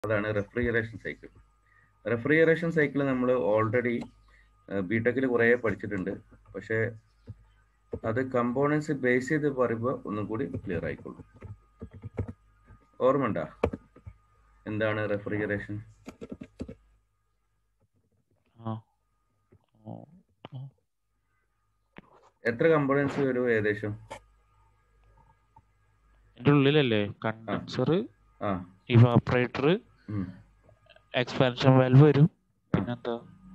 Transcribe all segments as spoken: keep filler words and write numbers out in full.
അതാണ് refrigeration cycle. Refrigeration cycle നമ്മൾ already ബിടെക്കിൽ കുറേ പഠിച്ചിട്ടുണ്ട്. പക്ഷേ അത് കമ്പോണൻസ് ബേസ് ചെയ്ത് പറയുമ്പോൾ ഒന്നും കൂടി ക്ലിയർ ആയിക്കോളും. ഓർമ്മ ഉണ്ടോ എന്താണ് റെഫ്രിജറേഷൻ? എത്ര കമ്പോണൻസ് വരും ഏകദേശം? ഇതിന്റെ ഉള്ളിലല്ലേ കണ്ടൻസർ, ഇവാപ്പറേറ്റർ, എക്സ്പാൻഷൻ വാൽവ് വരും, പിന്നെന്താ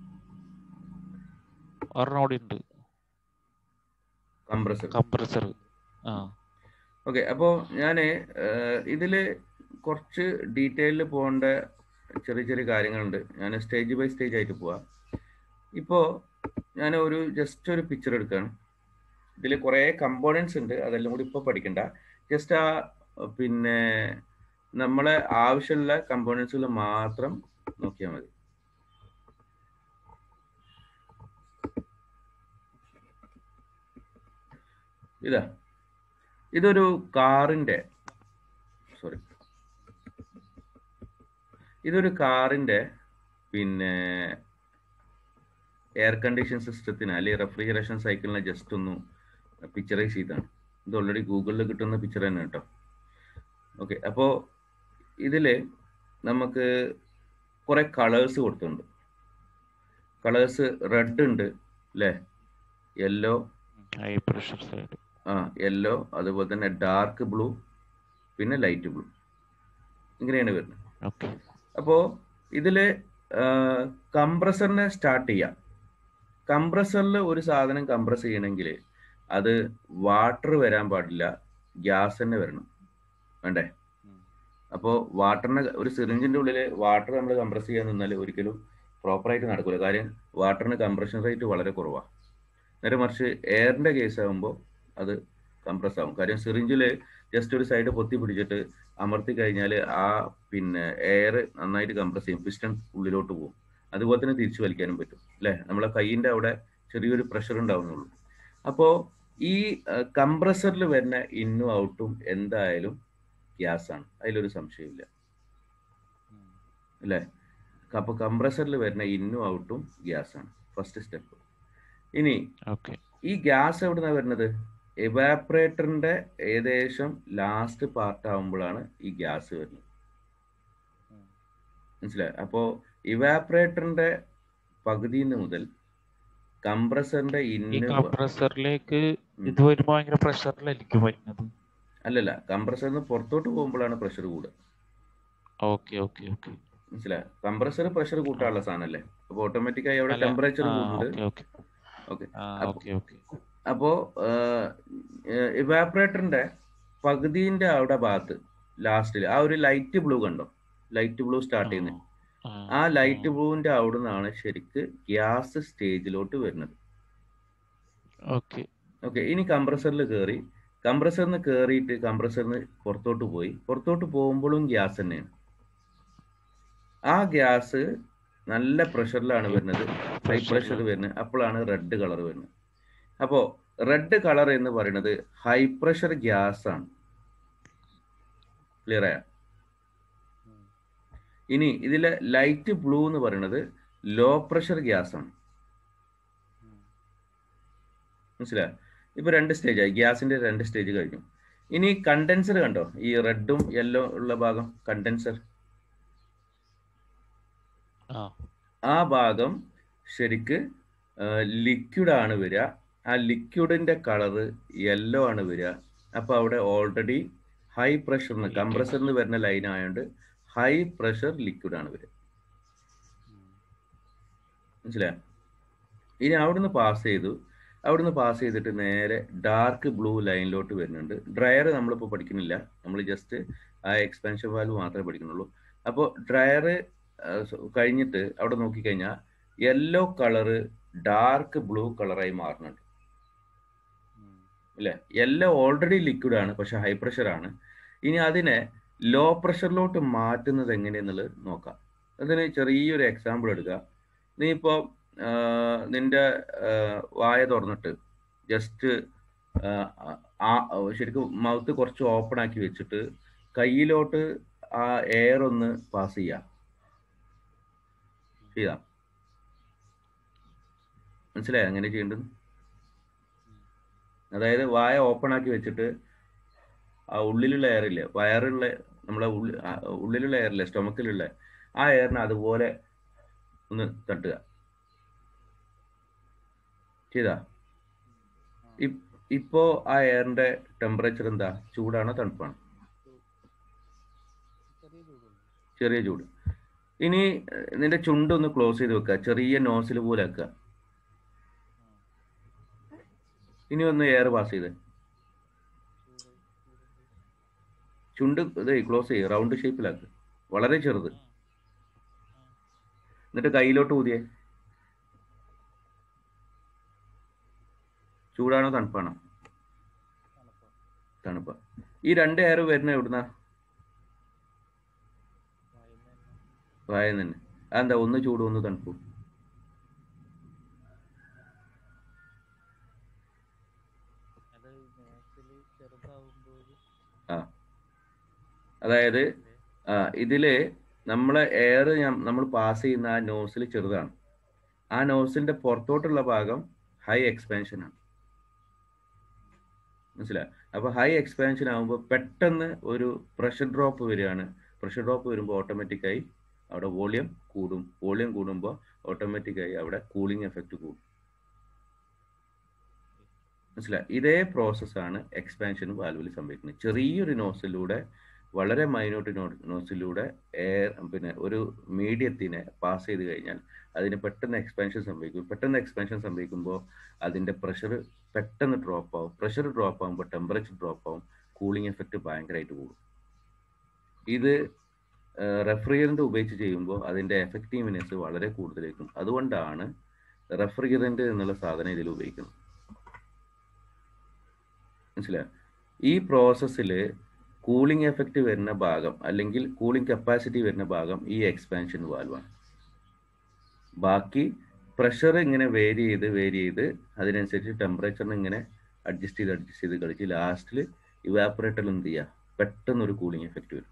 ഒരെണ്ണോടി കംപ്രസർ. കംപ്രസർ. ഓക്കെ, അപ്പോൾ ഞാൻ ഇതിൽ കുറച്ച് ഡീറ്റെയിലിൽ പോകേണ്ട ചെറിയ ചെറിയ കാര്യങ്ങളുണ്ട്. ഞാൻ സ്റ്റേജ് ബൈ സ്റ്റേജ് ആയിട്ട് പോവാം. ഇപ്പോൾ ഞാൻ ഒരു ജസ്റ്റ് ഒരു പിക്ചർ എടുക്കുകയാണ്. ഇതിൽ കുറേ കമ്പോണൻസ് ഉണ്ട്, അതെല്ലാം കൂടി ഇപ്പോൾ പഠിക്കണ്ട. ജസ്റ്റ് ആ പിന്നെ നമ്മളെ ആവശ്യമുള്ള കമ്പോണൻസുകൾ മാത്രം നോക്കിയാൽ മതി. ഇതാ, ഇതൊരു കാറിൻ്റെ സോറി ഇതൊരു കാറിൻ്റെ പിന്നെ എയർ കണ്ടീഷൻ സിസ്റ്റത്തിന് അല്ലെങ്കിൽ റെഫ്രിജറേഷൻ സൈക്കിളിനെ ജസ്റ്റ് ഒന്ന് പിക്ചറൈസ് ചെയ്താണ്. ഇത് ഓൾറെഡി ഗൂഗിളിൽ കിട്ടുന്ന പിക്ചർ തന്നെ കേട്ടോ. ഓക്കെ, അപ്പോൾ ഇതിൽ നമുക്ക് കുറേ കളേഴ്സ് കൊടുത്തിട്ടുണ്ട്. കളേഴ്സ് റെഡ് ഉണ്ട് അല്ലേ, യെല്ലോ, ഹൈ പ്രഷർ സൈഡ്, ആ യെല്ലോ, അതുപോലെ തന്നെ ഡാർക്ക് ബ്ലൂ, പിന്നെ ലൈറ്റ് ബ്ലൂ, ഇങ്ങനെയാണ് വരുന്നത്. ഓക്കെ, അപ്പോൾ ഇതിൽ കംപ്രസറിനെ സ്റ്റാർട്ട് ചെയ്യാം. കംപ്രസറിൽ ഒരു സാധനം കംപ്രസ് ചെയ്യണമെങ്കിൽ അത് വാട്ടർ വരാൻ പാടില്ല, ഗ്യാസ് തന്നെ വരണം, വേണ്ടേ? അപ്പോൾ വാട്ടറിനെ ഒരു സിറിഞ്ചിൻ്റെ ഉള്ളിൽ വാട്ടർ നമ്മൾ കംപ്രസ് ചെയ്യാൻ നിന്നാൽ ഒരിക്കലും പ്രോപ്പറായിട്ട് നടക്കില്ല. കാര്യം വാട്ടറിന് കംപ്രഷൻ റേറ്റ് വളരെ കുറവാണ്. നേരെ മറിച്ച് എയറിൻ്റെ കേസ് ആകുമ്പോൾ അത് കംപ്രസ് ആകും. കാര്യം സിറിഞ്ചിൽ ജസ്റ്റ് ഒരു സൈഡ് പൊത്തി പിടിച്ചിട്ട് അമർത്തി കഴിഞ്ഞാൽ ആ പിന്നെ എയർ നന്നായിട്ട് കംപ്രസ് ചെയ്യും, പിസ്റ്റൺ ഉള്ളിലോട്ട് പോകും. അതുപോലെ തന്നെ തിരിച്ചു വലിക്കാനും പറ്റും അല്ലേ. നമ്മളെ കൈയിൻ്റെ അവിടെ ചെറിയൊരു പ്രഷർ ഉണ്ടാവുന്നുള്ളൂ. അപ്പോൾ ഈ കംപ്രസറിൽ വരുന്ന ഇന്നും ഔട്ടും എന്തായാലും ഗ്യാസാണ്, അതിലൊരു സംശയമില്ല അല്ലേ. അപ്പോൾ കംപ്രസറിൽ വരുന്ന ഇന്നും ഔട്ടും ഗ്യാസാണ്, ഫസ്റ്റ് സ്റ്റെപ്പ്. ഇനി ഈ ഗ്യാസ് എവിടെ നിന്നാണ് വരുന്നത്? എവാപ്പറേറ്ററിന്റെ ഏകദേശം ലാസ്റ്റ് പാർട്ട് ആവുമ്പോഴാണ് ഈ ഗ്യാസ് വരുന്നത്, മനസ്സിലായി? അപ്പോൾ ഇവാപ്പറേറ്ററിന്റെ പകുതി മുതൽ കംപ്രസറിന്റെ ഇന്ന് കംപ്രസറിലേക്ക് ഇത് വരുമ്പോൾ ഭയങ്കര പ്രഷറിലായിരിക്കും വരുന്നത്. അല്ലല്ല, കംപ്രസറിന് പുറത്തോട്ട് പോകുമ്പോഴാണ് പ്രഷർ കൂടുക. ഓക്കെ ഓക്കെ ഓക്കെ, മനസ്സിലായി? കംപ്രസർ പ്രഷർ കൂട്ടാനുള്ള സാധനമല്ലേ, അപ്പോൾ ഓട്ടോമാറ്റിക്കായി അവിടെ ടെമ്പറേച്ചർ കൂടുന്നുണ്ട്. ഓക്കെ, അപ്പോൾ ഇവാപ്പറേറ്ററിന്റെ പകുതിന്റെ അവിടെ ഭാഗത്ത് ലാസ്റ്റിൽ ആ ഒരു ലൈറ്റ് ബ്ലൂ കണ്ടോ, ലൈറ്റ് ബ്ലൂ സ്റ്റാർട്ട് ചെയ്യുന്നത്, ആ ലൈറ്റ് ബ്ലൂവിന്റെ അവിടെ നിന്നാണ് ശരിക്ക് ഗ്യാസ് സ്റ്റേജിലോട്ട് വരുന്നത്. ഓക്കെ ഓക്കെ, ഇനി കംപ്രസറിൽ കയറി, കംപ്രസറിന് കയറിയിട്ട് കംപ്രസറിന് പുറത്തോട്ട് പോയി, പുറത്തോട്ട് പോകുമ്പോഴും ഗ്യാസ് തന്നെയാണ്. ആ ഗ്യാസ് നല്ല പ്രഷറിലാണ് വരുന്നത്, ഹൈ പ്രഷർ വരുന്നത്, അപ്പോഴാണ് റെഡ് കളർ വരുന്നത്. അപ്പോൾ റെഡ് കളർ എന്ന് പറയുന്നത് ഹൈ പ്രഷർ ഗ്യാസ് ആണ്. ക്ലിയർ ആയ? ഇനി ഇതിലെ ലൈറ്റ് ബ്ലൂ എന്ന് പറയുന്നത് ലോ പ്രഷർ ഗ്യാസ് ആണ്. മനസ്സിലായോ? ഇപ്പൊ രണ്ട് സ്റ്റേജ് ആയി, ഗ്യാസിന്റെ രണ്ട് സ്റ്റേജ് കഴിഞ്ഞു. ഇനി കണ്ടൻസർ കണ്ടോ, ഈ റെഡും യെല്ലോ ഉള്ള ഭാഗം കണ്ടൻസർ, ആ ഭാഗം ശരിക്ക് ലിക്വിഡ് ആണ് വരിക. ആ ലിക്വിഡിന്റെ കളറ് യെല്ലോ ആണ് വരിക. അപ്പൊ അവിടെ ഓൾറെഡി ഹൈ പ്രഷറിന് കംപ്രസറിന് വരുന്ന ലൈൻ ആയതുകൊണ്ട് ഹൈ പ്രഷർ ലിക്വിഡ് ആണ് വരിക, മനസ്സിലായോ? ഇനി അവിടുന്ന് പാസ് ചെയ്തു, അവിടുന്ന് പാസ് ചെയ്തിട്ട് നേരെ ഡാർക്ക് ബ്ലൂ ലൈനിലോട്ട് വരുന്നുണ്ട്. ഡ്രയർ നമ്മളിപ്പോൾ പഠിക്കുന്നില്ല, നമ്മൾ ജസ്റ്റ് ആ എക്സ്പാൻഷൻ വാൽവ് മാത്രമേ പഠിക്കുന്നുള്ളൂ. അപ്പോൾ ഡ്രയർ കഴിഞ്ഞിട്ട് അവിടെ നോക്കിക്കഴിഞ്ഞാൽ യെല്ലോ കളറ് ഡാർക്ക് ബ്ലൂ കളറായി മാറുന്നുണ്ട് അല്ലേ. യെല്ലോ ഓൾറെഡി ലിക്വിഡ് ആണ്, പക്ഷെ ഹൈ പ്രഷർ ആണ്. ഇനി അതിനെ ലോ പ്രഷറിലോട്ട് മാറ്റുന്നത് എങ്ങനെയെന്നുള്ളത് നോക്കാം. അതിന് ചെറിയൊരു എക്സാമ്പിൾ എടുക്കുക. നീ ഇപ്പോൾ നിന്റെ വായ തുറന്നിട്ട് ജസ്റ്റ് ശരിക്കും മൗത്ത് കുറച്ച് ഓപ്പൺ ആക്കി വെച്ചിട്ട് കയ്യിലോട്ട് ആ എയർ ഒന്ന് പാസ് ചെയ്യാം. ചെയ്യാം, മനസ്സിലായോ അങ്ങനെ ചെയ്യേണ്ടത്? അതായത് വായ ഓപ്പൺ ആക്കി വെച്ചിട്ട് ആ ഉള്ളിലുള്ള എയർ ഇല്ലേ, വയറുള്ള നമ്മളെ ഉള്ളി ആ ഉള്ളിലുള്ള എയറില്ലേ, സ്റ്റൊമക്കിലുള്ള ആ എയറിനെ അതുപോലെ ഒന്ന് തട്ടുക. ചെയ്താ? ഇപ്- ഇപ്പോ ആ എയറിന്റെ ടെമ്പറേച്ചർ എന്താ? ചൂടാണോ തണുപ്പാണോ? ചെറിയ ചൂട്. ഇനി ഏഹ്, നിന്റെ ചുണ്ട് ഒന്ന് ക്ലോസ് ചെയ്ത് വെക്കുക, ചെറിയ നോസിൽ പോലെ ആക്കുക. ഇനി ഒന്ന് എയർ പാസ് ചെയ്ത് ചുണ്ട് ഇത് ക്ലോസ് ചെയ്യുക, റൗണ്ട് ഷേപ്പിലാക്കുക, വളരെ ചെറുത്. എന്നിട്ട് കയ്യിലോട്ട് ഊതിയേ. ചൂടാണോ തണുപ്പാണോ? തണുപ്പ. ഈ രണ്ട് എയർ വരുന്ന എവിടുന്നാ? വായന്ന് തന്നെ. അതെന്താ ഒന്ന് ചൂടും ഒന്ന് തണുപ്പും? ആ അതായത് ആ ഇതില് നമ്മളെ എയർ നമ്മൾ പാസ് ചെയ്യുന്ന ആ നോസിൽ ചെറുതാണ്. ആ നോസിന്റെ പുറത്തോട്ടുള്ള ഭാഗം ഹൈ എക്സ്പാൻഷൻ ആണ്. മനസ്സിലായി? അപ്പൊ ഹൈ എക്സ്പാൻഷൻ ആകുമ്പോൾ പെട്ടെന്ന് ഒരു പ്രഷർ ഡ്രോപ്പ് വരികയാണ്. പ്രഷർ ഡ്രോപ്പ് വരുമ്പോൾ ഓട്ടോമാറ്റിക്കായി അവിടെ വോളിയം കൂടും. വോളിയം കൂടുമ്പോൾ ഓട്ടോമാറ്റിക്കായി അവിടെ കൂളിംഗ് എഫക്റ്റ് കൂടും. മനസ്സിലായി? ഇതേ പ്രോസസ്സാണ് എക്സ്പാൻഷൻ വാൽവിൽ സംഭവിക്കുന്നത്. ചെറിയൊരു നോസിലൂടെ, വളരെ മൈന്യൂട്ട് നോസിലൂടെ എയർ പിന്നെ ഒരു മീഡിയത്തിനെ പാസ് ചെയ്ത് കഴിഞ്ഞാൽ അതിന് പെട്ടെന്ന് എക്സ്പാൻഷൻ സംഭവിക്കും. പെട്ടെന്ന് എക്സ്പാൻഷൻ സംഭവിക്കുമ്പോൾ അതിൻ്റെ പ്രഷർ പെട്ടെന്ന് ഡ്രോപ്പ് ആവും. പ്രഷർ ഡ്രോപ്പ് ആകുമ്പോൾ ടെമ്പറേച്ചർ ഡ്രോപ്പ് ആവും. കൂളിംഗ് എഫക്റ്റ് ഭയങ്കരമായിട്ട് കൂടും. ഇത് റെഫ്രിജറൻ്റ് ഉപയോഗിച്ച് ചെയ്യുമ്പോൾ അതിൻ്റെ എഫക്റ്റീവ്നെസ് വളരെ കൂടുതലായിരിക്കും. അതുകൊണ്ടാണ് റെഫ്രിജറൻ്റ് എന്നുള്ള സാധനം ഇതിൽ ഉപയോഗിക്കുന്നത്. മനസ്സിലായോ? ഈ പ്രോസസ്സിൽ കൂളിംഗ് എഫക്റ്റ് വരുന്ന ഭാഗം അല്ലെങ്കിൽ കൂളിംഗ് കപ്പാസിറ്റി വരുന്ന ഭാഗം ഈ എക്സ്പാൻഷൻ വാൽവാണ്. ബാക്കി പ്രഷർ ഇങ്ങനെ വേരി ചെയ്ത് വേരി ചെയ്ത് അതിനനുസരിച്ച് ടെമ്പറേച്ചറിന് ഇങ്ങനെ അഡ്ജസ്റ്റ് ചെയ്ത് അഡ്ജസ്റ്റ് ചെയ്ത് കളിച്ച് ലാസ്റ്റിൽ ഇവാപ്പറേറ്ററിൽ എന്ത് ചെയ്യുക, പെട്ടെന്നൊരു കൂളിംഗ് എഫക്റ്റ് വരും.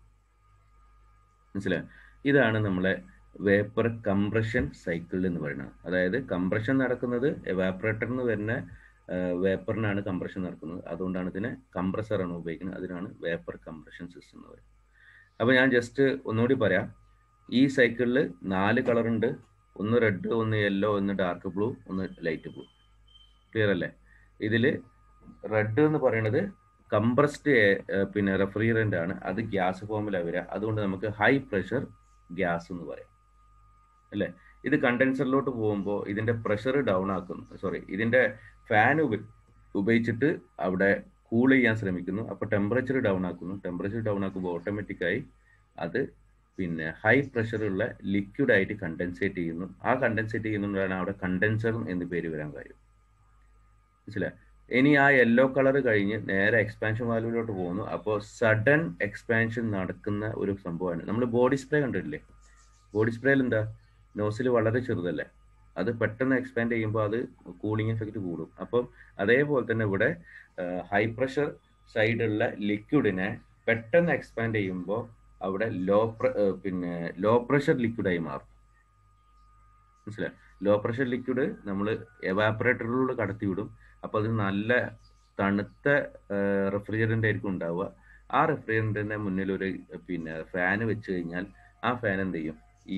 മനസ്സിലായോ? ഇതാണ് നമ്മളെ വേപ്പർ കംപ്രഷൻ സൈക്കിൾ എന്ന് പറയുന്നത്. അതായത് കംപ്രഷൻ നടക്കുന്നത് എവാപ്പറേറ്ററിൽ നിന്ന് വരുന്ന വേപ്പറിനാണ് കംപ്രഷൻ നടക്കുന്നത്. അതുകൊണ്ടാണ് ഇതിനെ കംപ്രസറാണ് ഉപയോഗിക്കുന്നത്. അതിനാണ് വേപ്പർ കംപ്രഷൻ സിസ്റ്റം എന്ന് പറയുന്നത്. അപ്പോൾ ഞാൻ ജസ്റ്റ് ഒന്നുകൂടി പറയാം. ഈ സൈക്കിളിൽ നാല് കളർ ഉണ്ട്. ഒന്ന് റെഡ്, ഒന്ന് യെല്ലോ, ഒന്ന് ഡാർക്ക് ബ്ലൂ, ഒന്ന് ലൈറ്റ് ബ്ലൂ. ക്ലിയർ അല്ലേ? ഇതിൽ റെഡ് എന്ന് പറയുന്നത് കംപ്രസ്ഡ് പിന്നെ റെഫ്രിജറൻ്റ് ആണ്. അത് ഗ്യാസ് ഫോമിലാണ് വരിക. അതുകൊണ്ട് നമുക്ക് ഹൈ പ്രഷർ ഗ്യാസ് എന്ന് പറയാം, അല്ലേ? ഇത് കണ്ടൻസറിലോട്ട് പോകുമ്പോൾ ഇതിൻ്റെ പ്രഷർ ഡൗൺ ആക്കുന്നു. സോറി, ഇതിൻ്റെ ഫാൻ ഉപ ഉപയോഗിച്ചിട്ട് അവിടെ കൂൾ ചെയ്യാൻ ശ്രമിക്കുന്നു. അപ്പോൾ ടെമ്പറേച്ചർ ഡൗൺ ആക്കുന്നു. ടെമ്പറേച്ചർ ഡൗൺ ആക്കുമ്പോൾ ഓട്ടോമാറ്റിക്കായി അത് പിന്നെ ഹൈ പ്രഷറുള്ള ലിക്വിഡായിട്ട് കണ്ടൻസേറ്റ് ചെയ്യുന്നു. ആ കണ്ടൻസേറ്റ് ചെയ്യുന്നതുകൊണ്ടാണ് അവിടെ കണ്ടൻസർ എന്ന് പേര് വരാൻ കാര്യം. മനസ്സിലായി? ഇനി ആ യെല്ലോ കളർ കഴിഞ്ഞ് നേരെ എക്സ്പാൻഷൻ വാൽവിലോട്ട് പോകുന്നു. അപ്പോൾ സഡൻ എക്സ്പാൻഷൻ നടക്കുന്ന ഒരു സംഭവമാണ്. നമ്മൾ ബോഡി സ്പ്രേ കണ്ടിട്ടില്ലേ? ബോഡി സ്പ്രേയിൽ എന്താ, നോസിൽ വളരെ ചെറുതല്ലേ, അത് പെട്ടെന്ന് എക്സ്പാൻഡ് ചെയ്യുമ്പോൾ അത് കൂളിംഗ് എഫക്റ്റ് കൂടും. അപ്പം അതേപോലെ തന്നെ ഇവിടെ ഹൈ പ്രഷർ സൈഡുള്ള ലിക്വിഡിനെ പെട്ടെന്ന് എക്സ്പാൻഡ് ചെയ്യുമ്പോൾ അവിടെ ലോ പിന്നെ ലോ പ്രഷർ ലിക്വിഡായി മാറും. മനസ്സിലായി? ലോ പ്രഷർ ലിക്വിഡ് നമ്മൾ എവാപ്പറേറ്ററിലൂടെ കടത്തി വിടും. അപ്പോൾ അത് നല്ല തണുത്ത റെഫ്രിജറൻ്റ് ആയിരിക്കും ഉണ്ടാവുക. ആ റെഫ്രിജറൻറ്റിൻ്റെ മുന്നിൽ ഒരു പിന്നെ ഫാന് വെച്ച് കഴിഞ്ഞാൽ ആ ഫാൻ എന്ത് ചെയ്യും, ഈ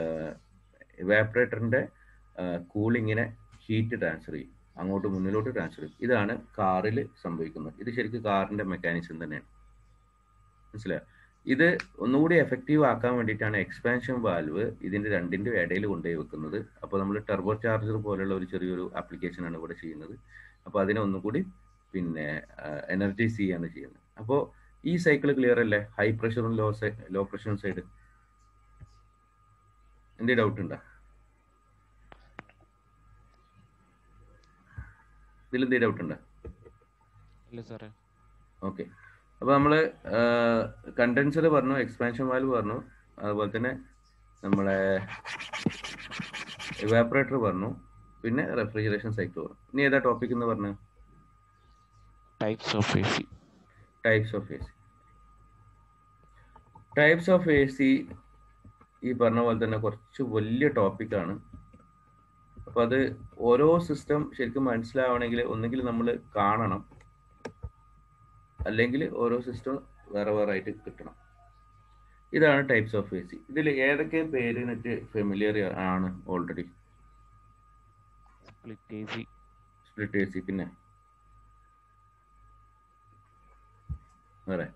എവാപ്പറേറ്ററിൻ്റെ കൂളിങ്ങിനെ ഹീറ്റ് ട്രാൻസ്ഫർ ചെയ്യും, അങ്ങോട്ട് മുന്നിലോട്ട് ട്രാൻസ്ഫർ ചെയ്യും. ഇതാണ് കാറിൽ സംഭവിക്കുന്നത്. ഇത് ശരിക്കും കാറിൻ്റെ മെക്കാനിസം തന്നെയാണ്. മനസ്സിലായോ? ഇത് ഒന്നുകൂടി എഫക്റ്റീവ് ആക്കാൻ വേണ്ടിയിട്ടാണ് എക്സ്പാൻഷൻ വാൽവ് ഇതിൻ്റെ രണ്ടിൻ്റെ ഇടയിൽ കൊണ്ടുപോയി വെക്കുന്നത്. അപ്പോൾ നമ്മൾ ടർബോ ചാർജർ പോലുള്ള ഒരു ചെറിയൊരു ആപ്ലിക്കേഷനാണ് ഇവിടെ ചെയ്യുന്നത്. അപ്പോൾ അതിനെ ഒന്നുകൂടി പിന്നെ എനർജൈസ് ചെയ്യാണ് ചെയ്യുന്നത്. അപ്പോൾ ഈ സൈക്കിൾ ക്ലിയർ അല്ലേ? ഹൈ പ്രഷറും ലോ സൈ ലോ പ്രഷറും സൈഡ്. എന്തെങ്കിലും ഡൗട്ട് ഉണ്ടോ? ഇതിൽ എന്തെങ്കിലും ഡൗട്ട് ഉണ്ടോ? ഇല്ല സാറേ. ഓക്കെ. അപ്പോൾ നമ്മൾ കണ്ടൻസർ പറഞ്ഞു, എക്സ്പാൻഷൻ വാൽവ് പറഞ്ഞു, അതുപോലെ തന്നെ നമ്മളെ ഇവാപ്പറേറ്റർ പറഞ്ഞു, പിന്നെ റെഫ്രിജറേഷൻ സൈക്കിൾ പറഞ്ഞു. ഇനി ഏതാ ടോപ്പിക് എന്ന് പറഞ്ഞു? Types of A C. Types of A C. Types of A C ഈ പറഞ്ഞ പോലെ തന്നെ കുറച്ച് വലിയ ടോപ്പിക്കാണ്. അപ്പോൾ അത് ഓരോ സിസ്റ്റം ശരിക്കും മനസ്സിലാവണമെങ്കിൽ ഒന്നുകിൽ നമ്മൾ കാണണം, അല്ലെങ്കിൽ ഓരോ സിസ്റ്റം വേറെ വേറെ ആയിട്ട് കിട്ടണം. ഇതാണ് ടൈപ്സ് ഓഫ് എ സി. ഇതിൽ ഏതൊക്കെ പേരിനിട്ട് ഫെമിലിയർ ആണ് already? Split A C, split A C, പിന്നെ വേറെ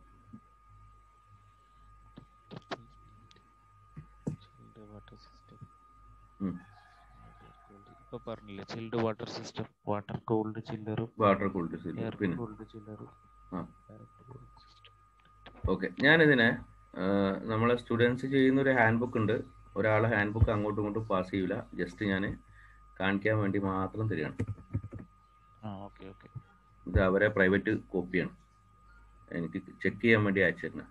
ചിൽഡ് വാട്ടർ സിസ്റ്റം. ഉം. ഇപ്പൊ പറഞ്ഞില്ലേ chilled water system, water cooled ചില്ലറും വാട്ടർ കൂൾഡ് സിസ്റ്റം, എയർ പിന്നെ കൂൾഡ് ചില്ലറും. ആ ഓക്കെ. ഞാനിതിനെ ആ, നമ്മളെ സ്റ്റുഡൻസ് ചെയ്യുന്ന ഒരു ഹാൻഡ് ബുക്ക് ഉണ്ട്. ഒരാളെ ഹാൻഡ് ബുക്ക് അങ്ങോട്ടും ഇങ്ങോട്ടും പാസ് ചെയ്യില്ല, ജസ്റ്റ് ഞാൻ കാണിക്കാൻ വേണ്ടി മാത്രം തരികയാണ്. ആ ഓക്കെ ഓക്കെ. ഇത് അവരെ പ്രൈവറ്റ് കോപ്പിയാണ്, എനിക്ക് ചെക്ക് ചെയ്യാൻ വേണ്ടി അയച്ചിരുന്നത്.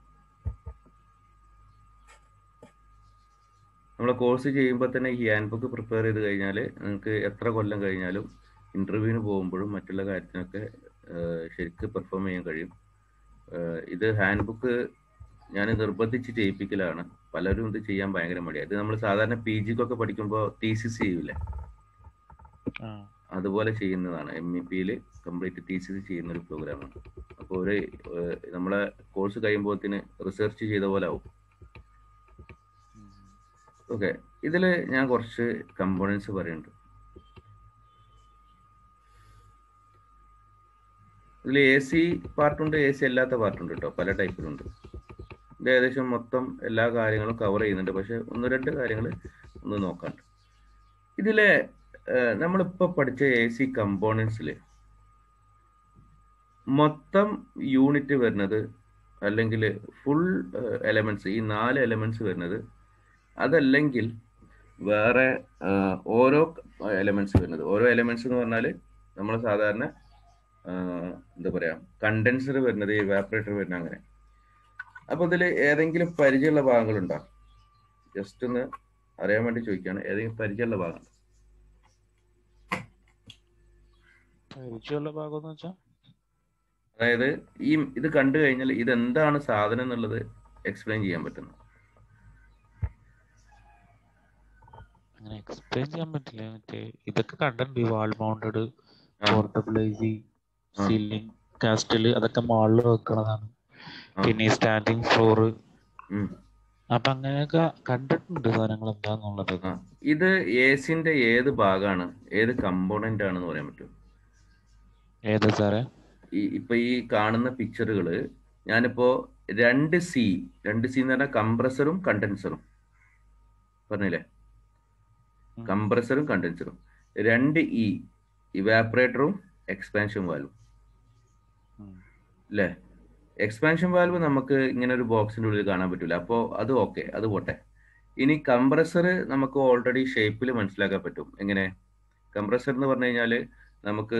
നമ്മൾ കോഴ്സ് ചെയ്യുമ്പോൾ തന്നെ ഈ ഹാൻഡ് ബുക്ക് പ്രിപ്പയർ ചെയ്ത് കഴിഞ്ഞാൽ നിങ്ങൾക്ക് എത്ര കൊല്ലം കഴിഞ്ഞാലും ഇൻ്റർവ്യൂവിന് പോകുമ്പോഴും മറ്റുള്ള കാര്യത്തിനൊക്കെ ശരിക്ക് പെർഫോം ചെയ്യാൻ കഴിയും. ഇത് ഹാൻഡ് ബുക്ക് ഞാൻ നിർബന്ധിച്ച് ചെയ്യിപ്പിക്കലാണ്. പലരും ഇത് ചെയ്യാൻ ഭയങ്കര മടിയാണ്. ഇത് നമ്മൾ സാധാരണ പി ജിക്കൊക്കെ പഠിക്കുമ്പോൾ തീസിസ് ചെയ്യൂലേ, അതുപോലെ ചെയ്യുന്നതാണ്. എം ഇ പിയിൽ കംപ്ലീറ്റ് തീസിസ് ചെയ്യുന്ന ഒരു പ്രോഗ്രാമാണ്. അപ്പോൾ ഒരു നമ്മളെ കോഴ്സ് കഴിയുമ്പോഴത്തേന് റിസർച്ച് ചെയ്ത പോലെ ആവും. ഓക്കെ, ഇതിൽ ഞാൻ കുറച്ച് കമ്പോണൻസ് പറയുന്നുണ്ട്. ഇതിൽ എ സി പാർട്ടുണ്ട്, എ സി അല്ലാത്ത പാർട്ടുണ്ട് കേട്ടോ, പല ടൈപ്പിലുണ്ട്. ഇത് ഏകദേശം മൊത്തം എല്ലാ കാര്യങ്ങളും കവർ ചെയ്യുന്നുണ്ട്, പക്ഷെ ഒന്ന് രണ്ട് കാര്യങ്ങൾ ഒന്ന് നോക്കാണ്ട്. ഇതിലെ നമ്മളിപ്പോൾ പഠിച്ച എ സി കമ്പോണൻസിൽ മൊത്തം യൂണിറ്റ് വരുന്നത്, അല്ലെങ്കിൽ ഫുൾ എലമെന്റ്സ്, ഈ നാല് എലമെന്റ്സ് വരുന്നത്, അതല്ലെങ്കിൽ വേറെ ഓരോ എലമെന്റ്സ് വരുന്നത്. ഓരോ എലമെന്റ്സ് എന്ന് പറഞ്ഞാൽ നമ്മൾ സാധാരണ എന്താ പറയാ, കണ്ടൻസർ വരുന്നത്, ഇവാപ്പറേറ്റർ വരുന്നത്, അങ്ങനെ. അപ്പൊ ഇതിൽ ഏതെങ്കിലും പരിചയമുള്ള ഭാഗങ്ങളുണ്ടോ? ജസ്റ്റ് ഒന്ന് അറിയാൻ വേണ്ടി ചോദിക്കുകയാണ്, ഏതെങ്കിലും പരിചയമുള്ള ഭാഗം? പരിചയമുള്ള ഭാഗം എന്ന് വെച്ചാൽ, അതായത് ഈ ഇത് കണ്ടു കഴിഞ്ഞാൽ ഇതെന്താണ് സാധനം എന്നുള്ളത് എക്സ്പ്ലെയിൻ ചെയ്യാൻ പറ്റുന്നു. അങ്ങനെ എക്സ്പ്ലെയിൻ ചെയ്യാൻ പറ്റില്ല. മറ്റേ ഇതൊക്കെ കണ്ടിട്ടുണ്ട്, wall mounted, portable A C, ceiling കാസ്റ്റല്, അതൊക്കെ മാളിൽ വെക്കണതാണ്. പിന്നെ സ്റ്റാൻഡിങ് ഫ്ലോറ്, അപ്പൊ അങ്ങനെയൊക്കെ കണ്ടിട്ടുണ്ട് സാധനങ്ങൾ എന്താന്നുള്ളത്. ഇത് എസിന്റെ ഏത് ഭാഗമാണ്, ഏത് കമ്പോണന്റ് ആണെന്ന് പറയാൻ പറ്റും? ഏത് സാറേ? ഈ ഇപ്പൊ ഈ കാണുന്ന പിക്ചറുകള് ഞാനിപ്പോ രണ്ട് സി രണ്ട് സി എന്ന് പറഞ്ഞാൽ കംപ്രസറും കണ്ടൻസറും പറഞ്ഞില്ലേ, കംപ്രസറും കണ്ടൻസറും. രണ്ട് ഇ ഇവാപ്പറേറ്ററും എക്സ്പാൻഷൻ വാൽവും അല്ലേ. എക്സ്പാൻഷൻ വാൽവ് നമുക്ക് ഇങ്ങനെ ഒരു ബോക്സിന്റെ ഉള്ളിൽ കാണാൻ പറ്റില്ല, അപ്പോൾ അത് ഓക്കെ, അത് പോട്ടെ. ഇനി കംപ്രസർ നമുക്ക് ഓൾറെഡി ഷേപ്പിൽ മനസ്സിലാക്കാൻ പറ്റും. എങ്ങനെ? കംപ്രസർ എന്ന് പറഞ്ഞു കഴിഞ്ഞാല് നമുക്ക്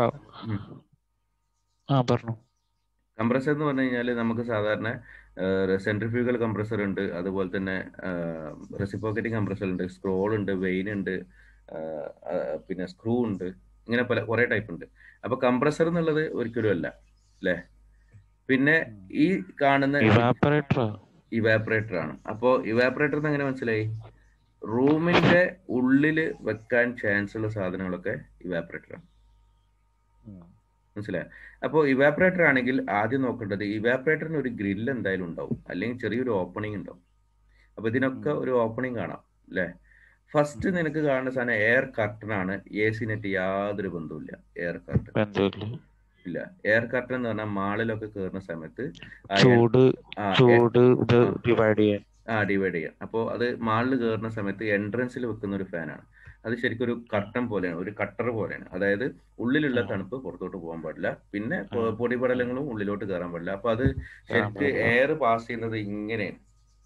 കംപ്രസർ എന്ന് പറഞ്ഞു കഴിഞ്ഞാൽ നമുക്ക് സാധാരണ സെൻട്രിഫ്യൂഗൽ കംപ്രസർ ഉണ്ട്, അതുപോലെ തന്നെ റെസിപ്രോക്കേറ്റിംഗ് കംപ്രസർ ഉണ്ട്, സ്ക്രോൾ ഉണ്ട്, വെയിൻ ഉണ്ട്, പിന്നെ സ്ക്രൂ ഉണ്ട്, ഇങ്ങനെ പല കുറെ ടൈപ്പ് ഉണ്ട്. അപ്പൊ കംപ്രസർ എന്നുള്ളത് ഒരിക്കലും അല്ല അല്ലേ. പിന്നെ ഈ കാണുന്ന ഇവാപ്പറേറ്റർ ആണ്. അപ്പോ ഇവാപ്പറേറ്റർ എന്ന് എങ്ങനെ മനസ്സിലായി? റൂമിന്റെ ഉള്ളില് വെക്കാൻ ചാൻസ് ഉള്ള സാധനങ്ങളൊക്കെ ഇവാപ്പറേറ്റർ ആണ്, മനസ്സിലായോ? അപ്പോൾ ഇവാപ്പറേറ്റർ ആണെങ്കിൽ ആദ്യം നോക്കേണ്ടത് ഇവാപ്പറേറ്ററിന് ഒരു ഗ്രില്ല് എന്തായാലും ഉണ്ടാവും, അല്ലെങ്കിൽ ചെറിയൊരു ഓപ്പണിംഗ് ഉണ്ടാവും. അപ്പൊ ഇതിനൊക്കെ ഒരു ഓപ്പണിംഗ് കാണാം അല്ലേ. ഫസ്റ്റ് നിനക്ക് കാണുന്ന സാധനം എയർ കർട്ടൻ ആണ്. എ സിനായിട്ട് യാതൊരു ബന്ധവുമില്ല എയർ കർട്ടൻ. ഇല്ല, എയർ കർട്ടൻ എന്ന് പറഞ്ഞാൽ മാളിലൊക്കെ കയറുന്ന സമയത്ത് ആ ഡിവൈഡ് ചെയ്യാം. അപ്പോൾ അത് മാളിൽ കയറുന്ന സമയത്ത് എൻട്രൻസിൽ വെക്കുന്ന ഒരു ഫാനാണ്. അത് ശരിക്കും ഒരു കർട്ടൻ പോലെയാണ്, ഒരു കട്ടർ പോലെയാണ്. അതായത് ഉള്ളിലുള്ള തണുപ്പ് പുറത്തോട്ട് പോകാൻ പാടില്ല, പിന്നെ പൊടിപടലങ്ങളും ഉള്ളിലോട്ട് കയറാൻ പാടില്ല. അപ്പൊ അത് ശരിക്ക് എയർ പാസ് ചെയ്യുന്നത് ഇങ്ങനെയാണ്,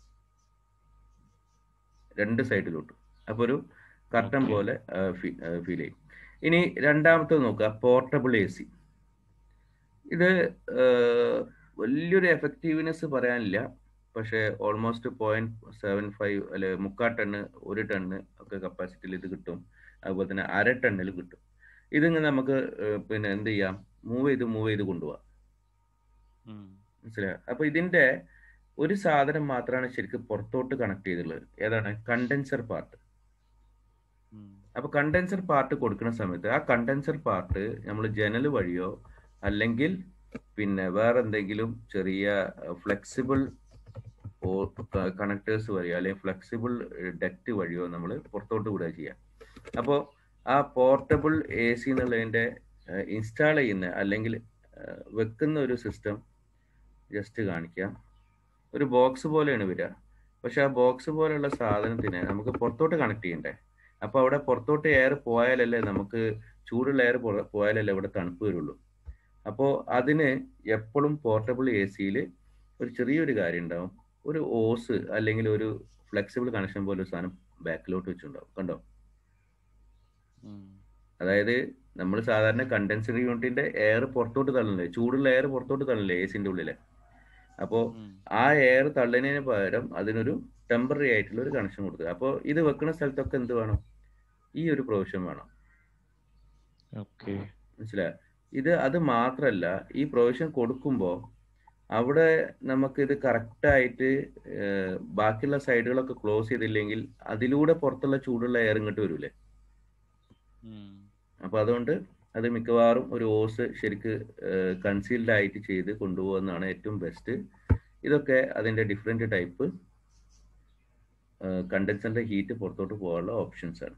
രണ്ട് സൈഡിലോട്ട്. അപ്പൊ ഒരു കർട്ടൻ പോലെ ഫീൽ ചെയ്യും. ഇനി രണ്ടാമത്തെ നോക്കുക, പോർട്ടബിൾ എ സി. ഇത് വലിയൊരു എഫക്റ്റീവ്നെസ് പറയാനില്ല, പക്ഷേ ഓൾമോസ്റ്റ് പോയിന്റ് സെവൻ ഫൈവ് അല്ലെ മുക്കാൽ ടണ്ണ് ഒരു ടണ്ണ് ഒക്കെ കപ്പാസിറ്റിയിൽ ഇത് കിട്ടും. അതുപോലെ തന്നെ അര ടണ്ണിൽ കിട്ടും. ഇതിങ്ങനെ നമുക്ക് പിന്നെ എന്ത് ചെയ്യാം, മൂവ് ചെയ്ത് മൂവ് ചെയ്ത് കൊണ്ടുപോവാം, മനസ്സിലായോ? അപ്പൊ ഇതിന്റെ ഒരു സാധനം മാത്രമാണ് ശരിക്കും പുറത്തോട്ട് കണക്ട് ചെയ്തിട്ടുള്ളത്. ഏതാണ്? Condenser part. അപ്പൊ കണ്ടൻസർ പാർട്ട് കൊടുക്കുന്ന സമയത്ത് ആ കണ്ടൻസർ പാർട്ട് നമ്മൾ ജനൽ വഴിയോ അല്ലെങ്കിൽ പിന്നെ വേറെ എന്തെങ്കിലും ചെറിയ ഫ്ലെക്സിബിൾ കണക്ടേഴ്സ് വഴിയോ അല്ലെങ്കിൽ ഫ്ലെക്സിബിൾ ഡക്റ്റ് വഴിയോ നമ്മൾ പുറത്തോട്ട് വിടുക ചെയ്യാം. അപ്പോൾ ആ പോർട്ടബിൾ എ സി എന്നുള്ളതിൻ്റെ ഇൻസ്റ്റാൾ ചെയ്യുന്ന അല്ലെങ്കിൽ വെക്കുന്ന ഒരു സിസ്റ്റം ജസ്റ്റ് കാണിക്കാം. ഒരു ബോക്സ് പോലെയാണ് വരിക. പക്ഷെ ആ ബോക്സ് പോലെയുള്ള സാധനത്തിനെ നമുക്ക് പുറത്തോട്ട് കണക്ട് ചെയ്യണ്ടേ. അപ്പോൾ അവിടെ പുറത്തോട്ട് എയർ പോയാലല്ലേ നമുക്ക് ചൂടുള്ള എയർ പോയാലല്ലേ ഇവിടെ തണുപ്പ് വരുള്ളൂ. അപ്പോൾ അതിന് എപ്പോഴും പോർട്ടബിൾ എ സിയിൽ ഒരു ചെറിയൊരു കാര്യം ഉണ്ടാവും. ഒരു ഓസ് അല്ലെങ്കിൽ ഒരു ഫ്ലെക്സിബിൾ കണക്ഷൻ പോലെ ഒരു സാധനം ബാക്കിലോട്ട് വെച്ചിട്ടുണ്ടാവും. കണ്ടോ? അതായത് നമ്മൾ സാധാരണ കണ്ടൻസർ യൂണിറ്റിന്റെ എയർ പുറത്തോട്ട് തള്ളില്ലേ, ചൂടുള്ള എയർ പുറത്തോട്ട് തള്ളില്ലേ എ സിന്റെ ഉള്ളിലെ. അപ്പോൾ ആ എയർ തള്ളുന്നതിന് പകരം അതിനൊരു ടെമ്പററി ആയിട്ടുള്ള ഒരു കണക്ഷൻ കൊടുക്കുക. അപ്പോൾ ഇത് വെക്കുന്ന സ്ഥലത്തൊക്കെ എന്ത് വേണം? ഈ ഒരു പ്രൊവിഷൻ വേണം. മനസ്സിലായോ? ഇത് അത് മാത്രല്ല, ഈ പ്രൊവിഷൻ കൊടുക്കുമ്പോൾ അവിടെ നമുക്ക് ഇത് കറക്റ്റായിട്ട് ബാക്കിയുള്ള സൈഡുകളൊക്കെ ക്ലോസ് ചെയ്തില്ലെങ്കിൽ അതിലൂടെ പുറത്തുള്ള ചൂടുള്ള എയർ ഇങ്ങോട്ട് വരൂലേ. അപ്പൊ അതുകൊണ്ട് അത് മിക്കവാറും ഒരു ഓസ് ശരിക്ക് കൺസീൽഡ് ആയിട്ട് ചെയ്ത് കൊണ്ടുപോകുന്നതാണ് ഏറ്റവും ബെസ്റ്റ്. ഇതൊക്കെ അതിന്റെ ഡിഫറെന്റ് ടൈപ്പ് കണ്ടൻസറിന്റെ ഹീറ്റ് പുറത്തോട്ട് പോകാനുള്ള ഓപ്ഷൻസ് ആണ്.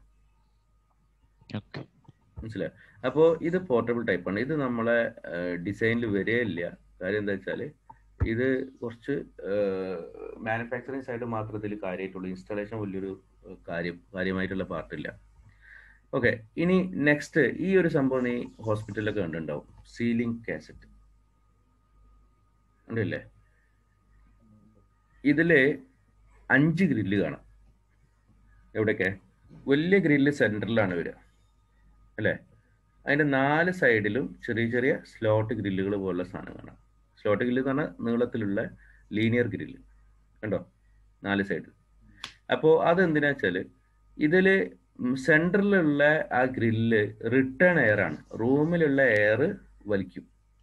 മനസ്സിലായോ? അപ്പോൾ ഇത് പോർട്ടബിൾ ടൈപ്പാണ്. ഇത് നമ്മളെ ഡിസൈനിൽ വരെയില്ല. കാര്യം എന്താ വെച്ചാൽ ഇത് കുറച്ച് മാനുഫാക്ചറിങ് സൈഡ് മാത്രം ഇതിൽ കാര്യമായിട്ടുള്ളൂ. ഇൻസ്റ്റാളേഷൻ വലിയൊരു കാര്യം കാര്യമായിട്ടുള്ള പാർട്ടില്ല. ഓക്കെ, ഇനി നെക്സ്റ്റ് ഈ ഒരു സംഭവം നീ ഹോസ്പിറ്റലിലൊക്കെ കണ്ടിട്ടുണ്ടാവും, സീലിംഗ് കാസറ്റ് ഉണ്ടല്ലേ. ഇതില് അഞ്ച് ഗ്രില്ല് കാണാം. എവിടെയൊക്കെ? വലിയ ഗ്രില്ല് സെന്ററിലാണ് വരിക അല്ലേ. അതിന്റെ നാല് സൈഡിലും ചെറിയ ചെറിയ സ്ലോട്ട് ഗ്രില്ലുകൾ പോലുള്ള സാധനം കാണാം. സ്ലോട്ട് ഗ്രില്ല് എന്ന് പറഞ്ഞാൽ നീളത്തിലുള്ള ലീനിയർ ഗ്രില്ല് കണ്ടോ, നാല് സൈഡിൽ. അപ്പോൾ അതെന്തിനാ വെച്ചാൽ ഇതില് സെന്ററിലുള്ള ആ ഗ്രില്ല് റിട്ടേൺ എയർ ആണ്. റൂമിലുള്ള എയർ വലിക്കും.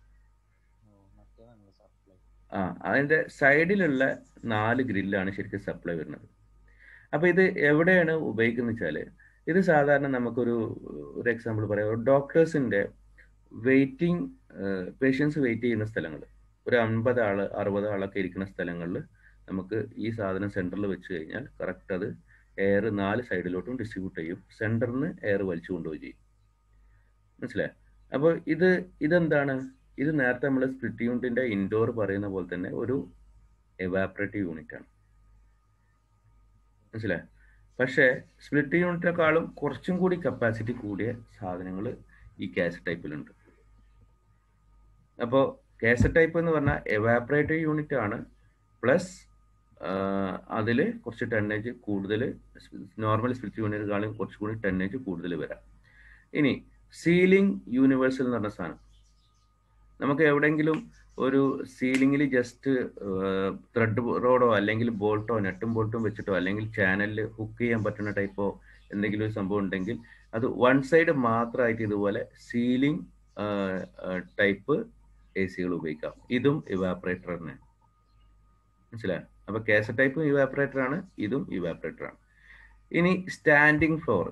ആ അതിന്റെ സൈഡിലുള്ള നാല് ഗ്രില്ലാണ് ശരിക്കും സപ്ലൈ വരുന്നത്. അപ്പൊ ഇത് എവിടെയാണ് ഉപയോഗിക്കുന്നത് വെച്ചാല്, ഇത് സാധാരണ നമുക്കൊരു ഒരു എക്സാമ്പിൾ പറയാം. ഡോക്ടേഴ്സിന്റെ വെയിറ്റിംഗ് പേഷ്യൻസ് വെയിറ്റ് ചെയ്യുന്ന സ്ഥലങ്ങൾ, ഒരു അൻപത് ആള് അറുപത് ആളൊക്കെ ഇരിക്കുന്ന സ്ഥലങ്ങളിൽ നമുക്ക് ഈ സാധനം സെന്ററിൽ വെച്ച് കഴിഞ്ഞാൽ കറക്റ്റ് അത് എയർ നാല് സൈഡിലോട്ടും ഡിസ്ട്രിബ്യൂട്ട് ചെയ്യും. സെന്ററിന് എയർ വലിച്ചു കൊണ്ടുപോയി ചെയ്യും. മനസ്സിലായോ? അപ്പോൾ ഇത് ഇതെന്താണ്? ഇത് നേരത്തെ നമ്മൾ സ്പ്ലിറ്റ് യൂണിറ്റിന്റെ ഇൻഡോർ പറയുന്ന പോലെ തന്നെ ഒരു എവാപ്പറേറ്റീവ് യൂണിറ്റ് ആണ്. മനസ്സിലായോ? പക്ഷേ സ്പ്ലിറ്റ് യൂണിറ്റിനെക്കാളും കുറച്ചും കൂടി കപ്പാസിറ്റി കൂടിയ സാധനങ്ങൾ ഈ കാസറ്റ് ടൈപ്പിലുണ്ട്. അപ്പോൾ കാസറ്റ് ടൈപ്പ് എന്ന് പറഞ്ഞാൽ എവാപ്പറേറ്റീവ് യൂണിറ്റ് ആണ്, പ്ലസ് അതിൽ കുറച്ച് ടെന്നേജ് കൂടുതൽ, നോർമൽ സ്പ്ലിറ്റ് യൂണിറ്റിനെക്കാളും കുറച്ചുകൂടി ടെന്നേജ് കൂടുതൽ വരാം. ഇനി സീലിംഗ് യൂണിവേഴ്സൽ എന്ന് പറഞ്ഞ സാധനം, നമുക്ക് എവിടെയെങ്കിലും ഒരു സീലിംഗിൽ ജസ്റ്റ് ത്രെഡ് റോഡോ അല്ലെങ്കിൽ ബോൾട്ടോ നെട്ടും ബോൾട്ടും വെച്ചിട്ടോ അല്ലെങ്കിൽ ചാനലിൽ ഹുക്ക് ചെയ്യാൻ പറ്റുന്ന ടൈപ്പോ എന്തെങ്കിലും ഒരു സംഭവം ഉണ്ടെങ്കിൽ അത് വൺ സൈഡ് മാത്രമായിട്ട് ഇതുപോലെ സീലിംഗ് ടൈപ്പ് എ സികൾ ഉപയോഗിക്കാം. ഇതും ഇവാപ്പറേറ്റർ തന്നെ. മനസ്സിലായോ? അപ്പൊ കാസറ്റ് ടൈപ്പും ഇവാപ്പറേറ്റർ ആണ്, ഇതും ഇവാപ്പറേറ്റർ ആണ്. ഇനി സ്റ്റാൻഡിങ് ഫ്ലോർ.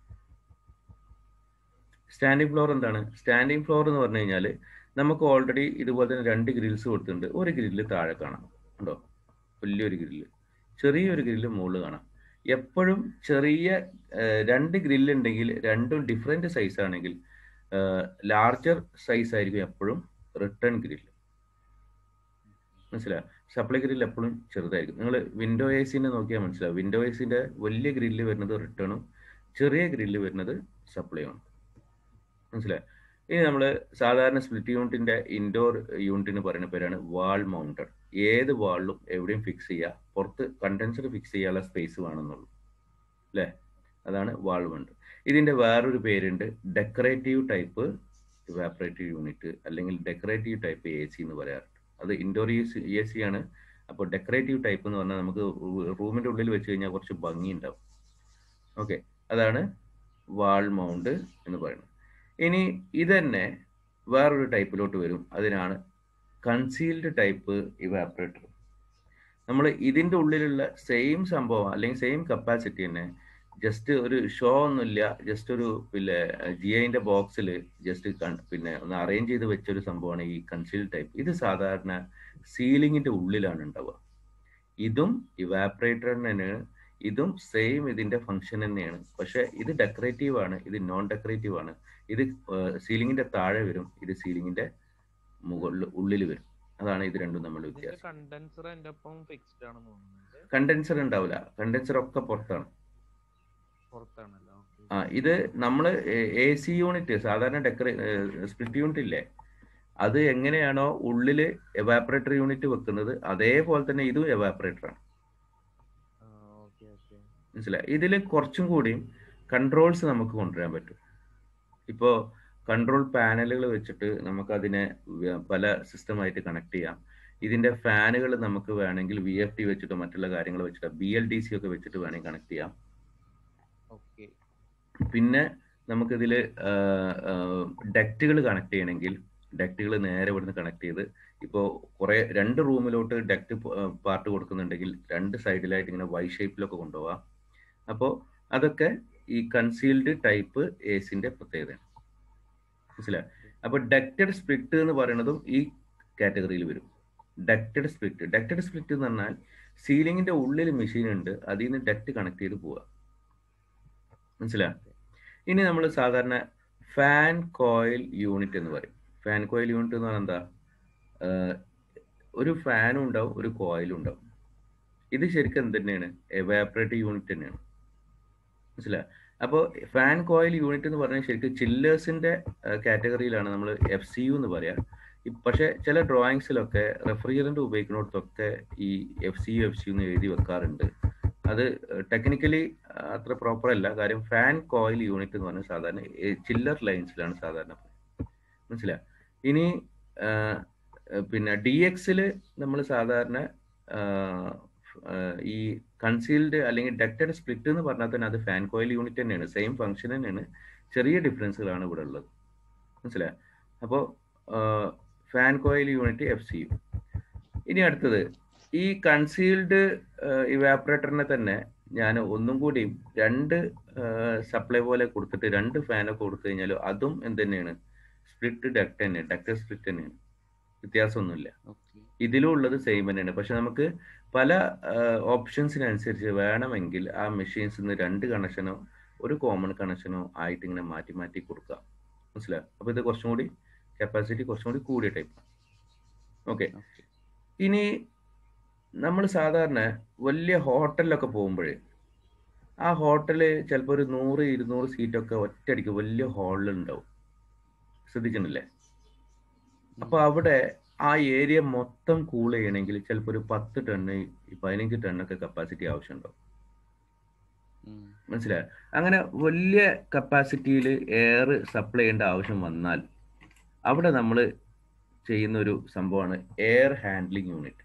സ്റ്റാൻഡിങ് ഫ്ലോർ എന്താണ്? സ്റ്റാൻഡിങ് ഫ്ലോർ എന്ന് പറഞ്ഞു കഴിഞ്ഞാൽ നമുക്ക് ഓൾറെഡി ഇതുപോലെ തന്നെ രണ്ട് ഗ്രിൽസ് കൊടുത്തിട്ടുണ്ട്. ഒരു ഗ്രില്ല് താഴെ കാണാം, ഉണ്ടോ? വലിയൊരു ഗ്രില്ല്, ചെറിയൊരു ഗ്രില്ല് മുകളിൽ കാണാം. എപ്പോഴും ചെറിയ രണ്ട് ഗ്രില്ല് ഉണ്ടെങ്കിൽ രണ്ടും ഡിഫറെന്റ് സൈസ് ആണെങ്കിൽ ലാർജർ സൈസ് ആയിരിക്കും എപ്പോഴും റിട്ടേൺ ഗ്രില്ല്. മനസ്സിലായോ? സപ്ലൈ ഗ്രില്ല് എപ്പോഴും ചെറുതായിരിക്കും. നിങ്ങൾ വിൻഡോ എ സിനെ നോക്കിയാൽ മനസ്സിലാവും. വിൻഡോ എ സിന്റെ വലിയ ഗ്രില്ല് വരുന്നത് റിട്ടേണും ചെറിയ ഗ്രില്ല് വരുന്നത് സപ്ലൈയും. മനസ്സിലായോ? ഇനി നമ്മൾ സാധാരണ സ്പ്ലിറ്റ് യൂണിറ്റിന്റെ ഇൻഡോർ യൂണിറ്റിന് പറയുന്ന പേരാണ് വാൾ മൗണ്ടഡ്. ഏത് വാളിലും എവിടെയും ഫിക്സ് ചെയ്യുക, പുറത്ത് കണ്ടൻസർ ഫിക്സ് ചെയ്യാനുള്ള സ്പേസ് വേണമെന്നുള്ളൂ അല്ലേ. അതാണ് വാൾ മൗണ്ടഡ്. ഇതിന്റെ വേറൊരു പേരുണ്ട്, ഡെക്കറേറ്റീവ് ടൈപ്പ് ഇവാപ്പറേറ്റീവ് യൂണിറ്റ് അല്ലെങ്കിൽ ഡെക്കറേറ്റീവ് ടൈപ്പ് എ സി എന്ന് പറയാറുണ്ട്. അത് ഇൻഡോർ എ സി ആണ്. അപ്പോൾ ഡെക്കറേറ്റീവ് ടൈപ്പ് എന്ന് പറഞ്ഞാൽ നമുക്ക് റൂമിന്റെ ഉള്ളിൽ വെച്ച് കഴിഞ്ഞാൽ കുറച്ച് ഭംഗി ഉണ്ടാവും. ഓക്കെ, അതാണ് വാൾ മൗണ്ട് എന്ന് പറയുന്നത്. ഇനി ഇതന്നെ വേറൊരു ടൈപ്പിലോട്ട് വരും. അതിനാണ് കൺസീൽഡ് ടൈപ്പ് ഇവാപ്പറേറ്റർ. നമ്മൾ ഇതിന്റെ ഉള്ളിലുള്ള സെയിം സംഭവം അല്ലെങ്കിൽ സെയിം കപ്പാസിറ്റി തന്നെ ജസ്റ്റ് ഒരു ഷോ ഒന്നുമില്ല, ജസ്റ്റ് ഒരു പിന്നെ ജി ഐന്റെ ബോക്സിൽ ജസ്റ്റ് പിന്നെ ഒന്ന് അറേഞ്ച് ചെയ്ത് വെച്ചൊരു സംഭവമാണ് ഈ കൺസീൽ ടൈപ്പ്. ഇത് സാധാരണ സീലിങ്ങിന്റെ ഉള്ളിലാണ് ഉണ്ടാവുക. ഇതും ഇവാപ്പറേറ്റർ തന്നെയാണ്, ഇതും സെയിം ഇതിന്റെ ഫംഗ്ഷൻ തന്നെയാണ്. പക്ഷെ ഇത് ഡെക്കറേറ്റീവ് ആണ്, ഇത് നോൺ ഡെക്കറേറ്റീവ് ആണ്. ഇത് സീലിങ്ങിന്റെ താഴെ വരും, ഇത് സീലിങ്ങിന്റെ മുകളിൽ ഉള്ളിൽ വരും. അതാണ് ഇത് രണ്ടും തമ്മിലുള്ള വ്യത്യാസം. കണ്ടൻസർ എൻ്റെ ഒപ്പം ഫിക്സ്ഡ് ആണെന്ന് തോന്നുന്നുണ്ട്. കണ്ടൻസർ ഉണ്ടാവില്ല, കണ്ടൻസർ ഒക്കെ പുറത്താണ്. പുറത്താണല്ലോ. ആ ഇത് നമ്മൾ എ സി യൂണിറ്റ് സാധാരണ ഡെക്കറേ സ്പ്ലിറ്റ് യൂണിറ്റ് ഇല്ലേ, അത് എങ്ങനെയാണോ ഉള്ളില് എവാപ്പറേറ്റർ യൂണിറ്റ് വെക്കുന്നത് അതേപോലെ തന്നെ ഇതും എവാപ്പറേറ്റർ ആണ്. മനസ്സിലായി? ഇതിൽ കുറച്ചും കൂടി കൺട്രോൾസ് നമുക്ക് കൊണ്ടുവരാൻ പറ്റും. ഇപ്പോൾ കൺട്രോൾ പാനലുകൾ വെച്ചിട്ട് നമുക്ക് അതിനെ പല സിസ്റ്റമായിട്ട് കണക്ട് ചെയ്യാം. ഇതിന്റെ ഫാനുകൾ നമുക്ക് വേണമെങ്കിൽ വി എഫ് ടി വെച്ചിട്ടോ മറ്റുള്ള കാര്യങ്ങൾ വെച്ചിട്ടോ ബി എൽ ഡി സി ഒക്കെ വെച്ചിട്ട് വേണമെങ്കിൽ കണക്ട് ചെയ്യാം. പിന്നെ നമുക്കിതിൽ ഡക്റ്റുകൾ കണക്ട് ചെയ്യണമെങ്കിൽ ഡക്റ്റുകൾ നേരെ ഇവിടുന്ന് കണക്ട് ചെയ്ത്, ഇപ്പോൾ കുറെ രണ്ട് റൂമിലോട്ട് ഡക്റ്റ് പാർട്ട് കൊടുക്കുന്നുണ്ടെങ്കിൽ രണ്ട് സൈഡിലായിട്ട് ഇങ്ങനെ വൈ ഷേപ്പിലൊക്കെ കൊണ്ടുപോകാം. അപ്പോൾ അതൊക്കെ ഈ കൺസീൽഡ് ടൈപ്പ് എ സിന്റെ പ്രത്യേകതയാണ്. മനസ്സിലായി? അപ്പോൾ ഡക്റ്റഡ് സ്പ്ലിറ്റ് എന്ന് പറയുന്നതും ഈ കാറ്റഗറിയിൽ വരും. ഡക്റ്റഡ് സ്പ്ലിറ്റ് ഡക്റ്റഡ് സ്പ്ലിറ്റ് എന്ന് പറഞ്ഞാൽ സീലിങ്ങിന്റെ ഉള്ളിൽ മെഷീൻ ഉണ്ട്, അതിൽ നിന്ന് ഡക്റ്റ് കണക്ട് ചെയ്ത് പോവുക. മനസ്സിലായി? ഇനി നമ്മൾ സാധാരണ ഫാൻ കോയിൽ യൂണിറ്റ് എന്ന് പറയും. ഫാൻ കോയിൽ യൂണിറ്റ് എന്ന് പറഞ്ഞാൽ എന്താ? ഒരു ഫാനും ഉണ്ടാവും, ഒരു കോയിലും ഉണ്ടാവും. ഇത് ശരിക്കും എന്ത് തന്നെയാണ്? എവാപ്പറേറ്റർ യൂണിറ്റ് തന്നെയാണ്. മനസ്സിലായി? അപ്പോൾ ഫാൻ കോയിൽ യൂണിറ്റ് എന്ന് പറഞ്ഞാൽ ശരിക്കും ചില്ലേഴ്സിന്റെ കാറ്റഗറിയിലാണ് നമ്മൾ എഫ് സി യു എന്ന് പറയാം. പക്ഷെ ചില ഡ്രോയിങ്സിലൊക്കെ റെഫ്രിജറന്റ് ഉപയോഗിക്കുന്നിടത്തൊക്കെ ഈ F C U F C U എന്ന് എഴുതി വെക്കാറുണ്ട്. അത് ടെക്നിക്കലി അത്ര പ്രോപ്പർ അല്ല. കാര്യം ഫാൻ കോയിൽ യൂണിറ്റ് എന്ന് പറഞ്ഞാൽ സാധാരണ ചില്ലർ ലൈൻസിലാണ് സാധാരണ. മനസ്സിലായി? ഇനി പിന്നെ ഡി എക്സിൽ നമ്മൾ സാധാരണ ഈ കൺസീൽഡ് അല്ലെങ്കിൽ ഡക്റ്റഡ് സ്പ്ലിറ്റ് എന്ന് പറഞ്ഞാൽ തന്നെ അത് ഫാൻ കോയിൽ യൂണിറ്റ് തന്നെയാണ്, സെയിം ഫംഗ്ഷൻ തന്നെയാണ്, ചെറിയ ഡിഫറൻസുകളാണ് ഇവിടെ ഉള്ളത്. മനസ്സിലായി? അപ്പോൾ fan coil unit F C U. ഇനി അടുത്തത് ഈ കൺസീൽഡ് ഇവാപ്പറേറ്ററിനെ തന്നെ ഞാൻ ഒന്നും കൂടി രണ്ട് സപ്ലൈ പോലെ കൊടുത്തിട്ട് രണ്ട് ഫാനൊക്കെ കൊടുത്തു കഴിഞ്ഞാൽ അതും എന്ത് തന്നെയാണ്? സ്പ്ലിറ്റ് ഡക്റ്റ് തന്നെയാണ്, ഡക്റ്റഡ് സ്പ്ലിറ്റ് തന്നെയാണ്. വ്യത്യാസമൊന്നുമില്ല. ഇതിലും ഉള്ളത് സെയിം തന്നെയാണ്. പക്ഷെ നമുക്ക് പല ഓപ്ഷൻസിനനുസരിച്ച് വേണമെങ്കിൽ ആ മെഷീൻസിൽ നിന്ന് രണ്ട് കണക്ഷനോ ഒരു കോമൺ കണക്ഷനോ ആയിട്ട് ഇങ്ങനെ മാറ്റി മാറ്റി കൊടുക്കാം. മനസ്സിലായി? അപ്പോൾ ഇത് കുറച്ചും കൂടി കപ്പാസിറ്റി കുറച്ചും കൂടി കൂടിയ ടൈപ്പ്. ഓക്കെ. ഇനി നമ്മൾ സാധാരണ വലിയ ഹോട്ടലിലൊക്കെ പോകുമ്പോഴേ ആ ഹോട്ടല് ചിലപ്പോൾ ഒരു നൂറ് ഇരുന്നൂറ് സീറ്റൊക്കെ ഒറ്റയടിക്ക് വലിയ ഹാളിൽ ഉണ്ടാവും. ശ്രദ്ധിക്കണില്ലേ? അപ്പൊ അവിടെ ആ ഏരിയ മൊത്തം കൂൾ ചെയ്യണമെങ്കിൽ ചിലപ്പോൾ ഒരു പത്ത് ടണ്ണ് പതിനഞ്ച് ടണ്ണൊക്കെ കപ്പാസിറ്റി ആവശ്യമുണ്ടാവും. മനസ്സിലായോ? അങ്ങനെ വലിയ കപ്പാസിറ്റിയിൽ എയർ സപ്ലൈ ചെയ്യേണ്ട ആവശ്യം വന്നാൽ അവിടെ നമ്മൾ ചെയ്യുന്ന ഒരു സംഭവമാണ് എയർ ഹാൻഡ്ലിംഗ് യൂണിറ്റ്.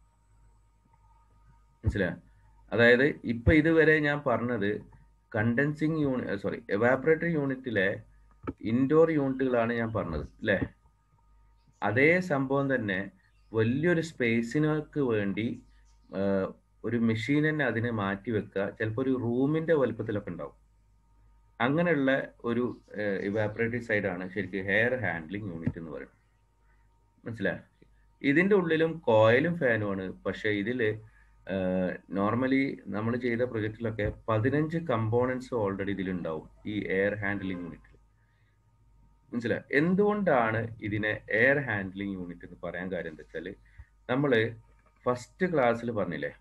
മനസ്സിലായോ? അതായത് ഇപ്പൊ ഇതുവരെ ഞാൻ പറഞ്ഞത് കണ്ടൻസിങ് യൂണിറ്റ് സോറി എവാപ്പറേറ്റർ യൂണിറ്റിലെ ഇൻഡോർ യൂണിറ്റുകളാണ് ഞാൻ പറഞ്ഞത് അല്ലേ? അതേ സംഭവം തന്നെ വലിയൊരു സ്പേസിനൊക്കെ വേണ്ടി ഒരു മെഷീൻ തന്നെ അതിനെ മാറ്റി വെക്കുക, ചിലപ്പോൾ ഒരു റൂമിന്റെ വലുപ്പത്തിലൊക്കെ ഉണ്ടാവും. അങ്ങനെയുള്ള ഒരു ഇവാപ്പറേറ്ററി സൈഡാണ് ശരിക്കും എയർ ഹാൻഡ്ലിംഗ് യൂണിറ്റ് എന്ന് പറയുന്നത്. മനസ്സിലായോ? ഇതിന്റെ ഉള്ളിലും കോയിലും ഫാനുമാണ്. പക്ഷെ ഇതില് നോർമലി നമ്മൾ ചെയ്ത പ്രൊജക്റ്റിലൊക്കെ പതിനഞ്ച് കമ്പോണൻസ് ഓൾറെഡി ഇതിലുണ്ടാവും ഈ എയർ ഹാൻഡ്ലിംഗ് യൂണിറ്റിൽ. മനസ്സിലായി? എന്തുകൊണ്ടാണ് ഇതിനെ എയർ ഹാൻഡ്ലിംഗ് യൂണിറ്റ് എന്ന് പറയാൻ കാര്യം എന്താ വെച്ചാല് നമ്മൾ ഫസ്റ്റ് ക്ലാസ്സിൽ പറഞ്ഞില്ലേ,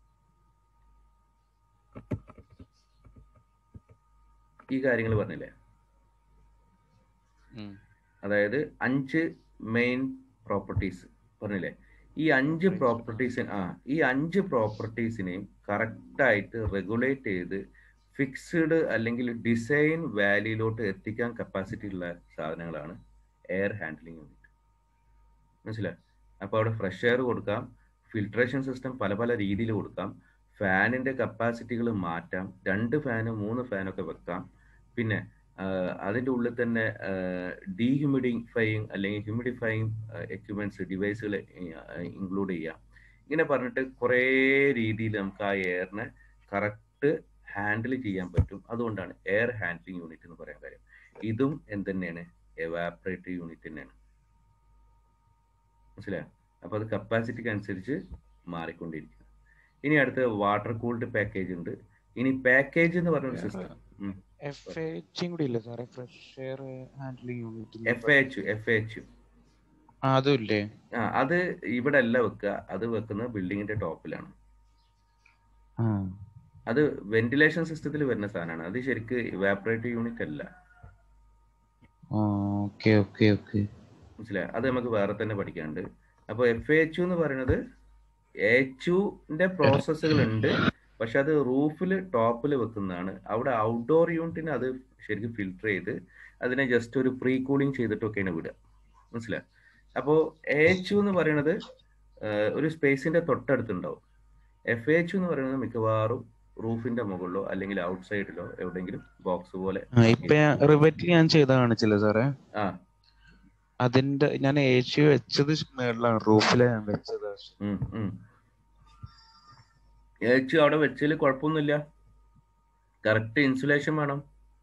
ഈ കാര്യങ്ങൾ പറഞ്ഞില്ലേ, അതായത് അഞ്ച് മെയിൻ പ്രോപ്പർട്ടീസ് പറഞ്ഞില്ലേ. ഈ അഞ്ച് പ്രോപ്പർട്ടീസ് ആ ഈ അഞ്ച് പ്രോപ്പർട്ടീസിനെയും കറക്റ്റായിട്ട് റെഗുലേറ്റ് ചെയ്ത് ഫിക്സ്ഡ് അല്ലെങ്കിൽ ഡിസൈൻ വാല്യൂയിലോട്ട് എത്തിക്കാൻ കപ്പാസിറ്റി ഉള്ള സാധനങ്ങളാണ് എയർ ഹാൻഡ്ലിംഗ് യൂണിറ്റ്. മനസ്സിലായി? അപ്പോൾ അവിടെ ഫ്രഷ് എയർ കൊടുക്കാം, ഫിൽട്രേഷൻ സിസ്റ്റം പല പല രീതിയിൽ കൊടുക്കാം, ഫാനിന്റെ കപ്പാസിറ്റികൾ മാറ്റാം, രണ്ട് ഫാന് മൂന്ന് ഫാനൊക്കെ വെക്കാം. പിന്നെ അതിൻ്റെ ഉള്ളിൽ തന്നെ ഡീഹ്യൂമിഡിഫൈയിങ് അല്ലെങ്കിൽ ഹ്യൂമിഡിഫൈയിങ് എക്യുപ്മെന്റ്സ് ഡിവൈസുകൾ ഇൻക്ലൂഡ് ചെയ്യാം. ഇങ്ങനെ പറഞ്ഞിട്ട് കുറേ രീതിയിൽ നമുക്ക് ആ എയറിനെ കറക്റ്റ് ഹാൻഡിൽ ചെയ്യാൻ പറ്റും. അതുകൊണ്ടാണ് എയർ ഹാൻഡ്ലിംഗ് യൂണിറ്റ് എന്ന് പറയാൻ കാര്യം. ഇതും എന്ത് തന്നെയാണ്? എവാപ്പറേറ്റർ യൂണിറ്റ് തന്നെയാണ്. മനസ്സിലായോ? അപ്പോൾ അത് കപ്പാസിറ്റിക്ക് അനുസരിച്ച് മാറിക്കൊണ്ടിരിക്കും. ഇനി അടുത്ത് വാട്ടർ കൂൾഡ് പാക്കേജ് ഉണ്ട്. ഇനി പാക്കേജ് എന്ന് പറഞ്ഞ ഒരു സിസ്റ്റം എഫ് എച്ച് കൂടി ഇല്ലേ സാറേ? Fresh air handling unit. F H F H അതും ഇല്ലേ? ആ അത് ഇവിടെ അല്ല വെക്കുക, അത് വെക്കുന്നത് ബിൽഡിങ്ങിന്റെ ടോപ്പിലാണ്. അത് വെന്റിലേഷൻ സിസ്റ്റത്തിൽ വരുന്ന സാധനമാണ്. അത് ശരിക്ക് ഇവാപ്പറേറ്റർ യൂണിറ്റ് അല്ല. മനസ്സിലായി? അത് നമുക്ക് വേറെ തന്നെ പഠിക്കാനുണ്ട്. അപ്പോൾ എഫ് എച്ച് എന്ന് പറയുന്നത് എച്ചുന്റെ പ്രോസസ്സുകൾ ഉണ്ട്, പക്ഷെ അത് റൂഫിൽ ടോപ്പിൽ വെക്കുന്നതാണ്. അവിടെ ഔട്ട്ഡോർ യൂണിറ്റിന് അത് ശരിക്കും ഫിൽട്ടർ ചെയ്ത് അതിനെ ജസ്റ്റ് ഒരു പ്രീ കൂളിംഗ് ചെയ്തിട്ടൊക്കെയാണ് വിടുക. മനസ്സിലായി? അപ്പോൾ എച്ച് എന്ന് പറയുന്നത് ഒരു സ്പേസിന്റെ തൊട്ടടുത്തുണ്ടാവും. എഫ് എച്ച് എന്ന് പറയുന്നത് മിക്കവാറും റൂഫിന്റെ മുകളിലോ അല്ലെങ്കിൽ ഔട്ട് സൈഡിലോ എവിടെയെങ്കിലും ബോക്സ് പോലെ. റിവറ്റിൽ ഞാൻ ചെയ്ത കാണിച്ചില്ല സാറേ? ആ അതിന്റെ ഞാൻ എച്ച് വെച്ചത് മേളിലാണ്, റൂഫിലെ ഞാൻ വെച്ചത്. എച്ച് അവിടെ വെച്ചതിൽ കുഴപ്പമൊന്നുമില്ല. കറക്റ്റ് ഇൻസുലേഷൻ വേണം.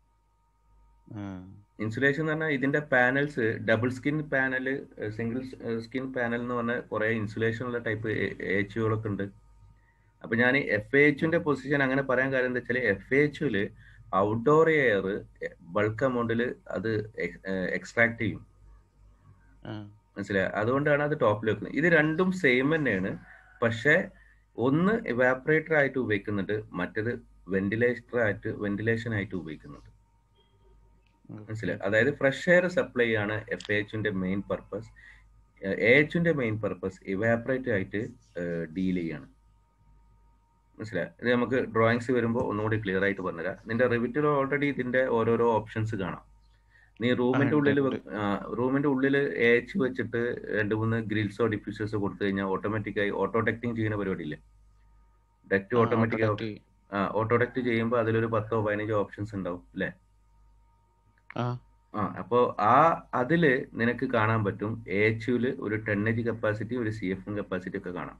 ഇൻസുലേഷൻ എന്ന് പറഞ്ഞാൽ ഇതിന്റെ panels double skin panel, single skin panel എന്ന് പറഞ്ഞ കുറെ ഇൻസുലേഷൻ ഉള്ള ടൈപ്പ് എച്ചുകളൊക്കെ ഉണ്ട്. അപ്പൊ ഞാൻ എഫ് എച്ചിന്റെ പൊസിഷൻ അങ്ങനെ പറയാൻ കാര്യം എന്താ വെച്ചാൽ എഫ് എച്ചില് ഔട്ട്ഡോർ എയർ ബൾക്ക് എമൗണ്ടിൽ അത് എക്സ്ട്രാക്ട് ചെയ്യും. മനസ്സിലായി? അതുകൊണ്ടാണ് അത് ടോപ്പിൽ വെക്കുന്നത്. ഇത് രണ്ടും സെയിം തന്നെയാണ്, പക്ഷെ ഒന്ന് ഇവാപ്പറേറ്റർ ആയിട്ട് ഉപയോഗിക്കുന്നുണ്ട്, മറ്റേത് വെന്റിലേറ്റർ ആയിട്ട് വെന്റിലേഷൻ ആയിട്ട് ഉപയോഗിക്കുന്നുണ്ട്. മനസ്സിലായി? അതായത് ഫ്രഷ് എയർ സപ്ലൈ ആണ് എഫ് എച്ചിന്റെ മെയിൻ പർപ്പസ്. എ എച്ചിന്റെ മെയിൻ പർപ്പസ് ഇവാപ്പറേറ്റർ ആയിട്ട് ഡീൽ ചെയ്യാണ്. മനസ്സിലായി? ഇത് നമുക്ക് ഡ്രോയിങ്സ് വരുമ്പോൾ ഒന്നുകൂടി ക്ലിയർ ആയിട്ട് പറഞ്ഞുതരാം. നിന്റെ റിവിറ്റിൽ ഓൾറെഡി ഇതിന്റെ ഓരോരോ ഓപ്ഷൻസ് കാണാം. നീ റൂമിന്റെ ഉള്ളിൽ റൂമിന്റെ ഉള്ളിൽ എ എച്ച് വെച്ചിട്ട് രണ്ട് മൂന്ന് ഗ്രിൽസോ ഡിഫ്യൂസേഴ്സോ കൊടുത്തു കഴിഞ്ഞാൽ ഓട്ടോമാറ്റിക്കായി ഓട്ടോ ഡക്റ്റിംഗ് ചെയ്യുന്ന പരിപാടി ഇല്ലേ? ഡക്റ്റ് ഓട്ടോമാറ്റിക് ആ ഓട്ടോ ഡക്റ്റ് ചെയ്യുമ്പോൾ അതിലൊരു പത്തോ പതിനഞ്ചോ ഓപ്ഷൻസ് ഉണ്ടാവും അല്ലേ? ആ അപ്പോ ആ അതില് നിനക്ക് കാണാൻ പറ്റും എ എച്ച് ഒരു ടെൻ എച്ച് കപ്പാസിറ്റി, ഒരു സി എഫ് കപ്പാസിറ്റി ഒക്കെ കാണാം.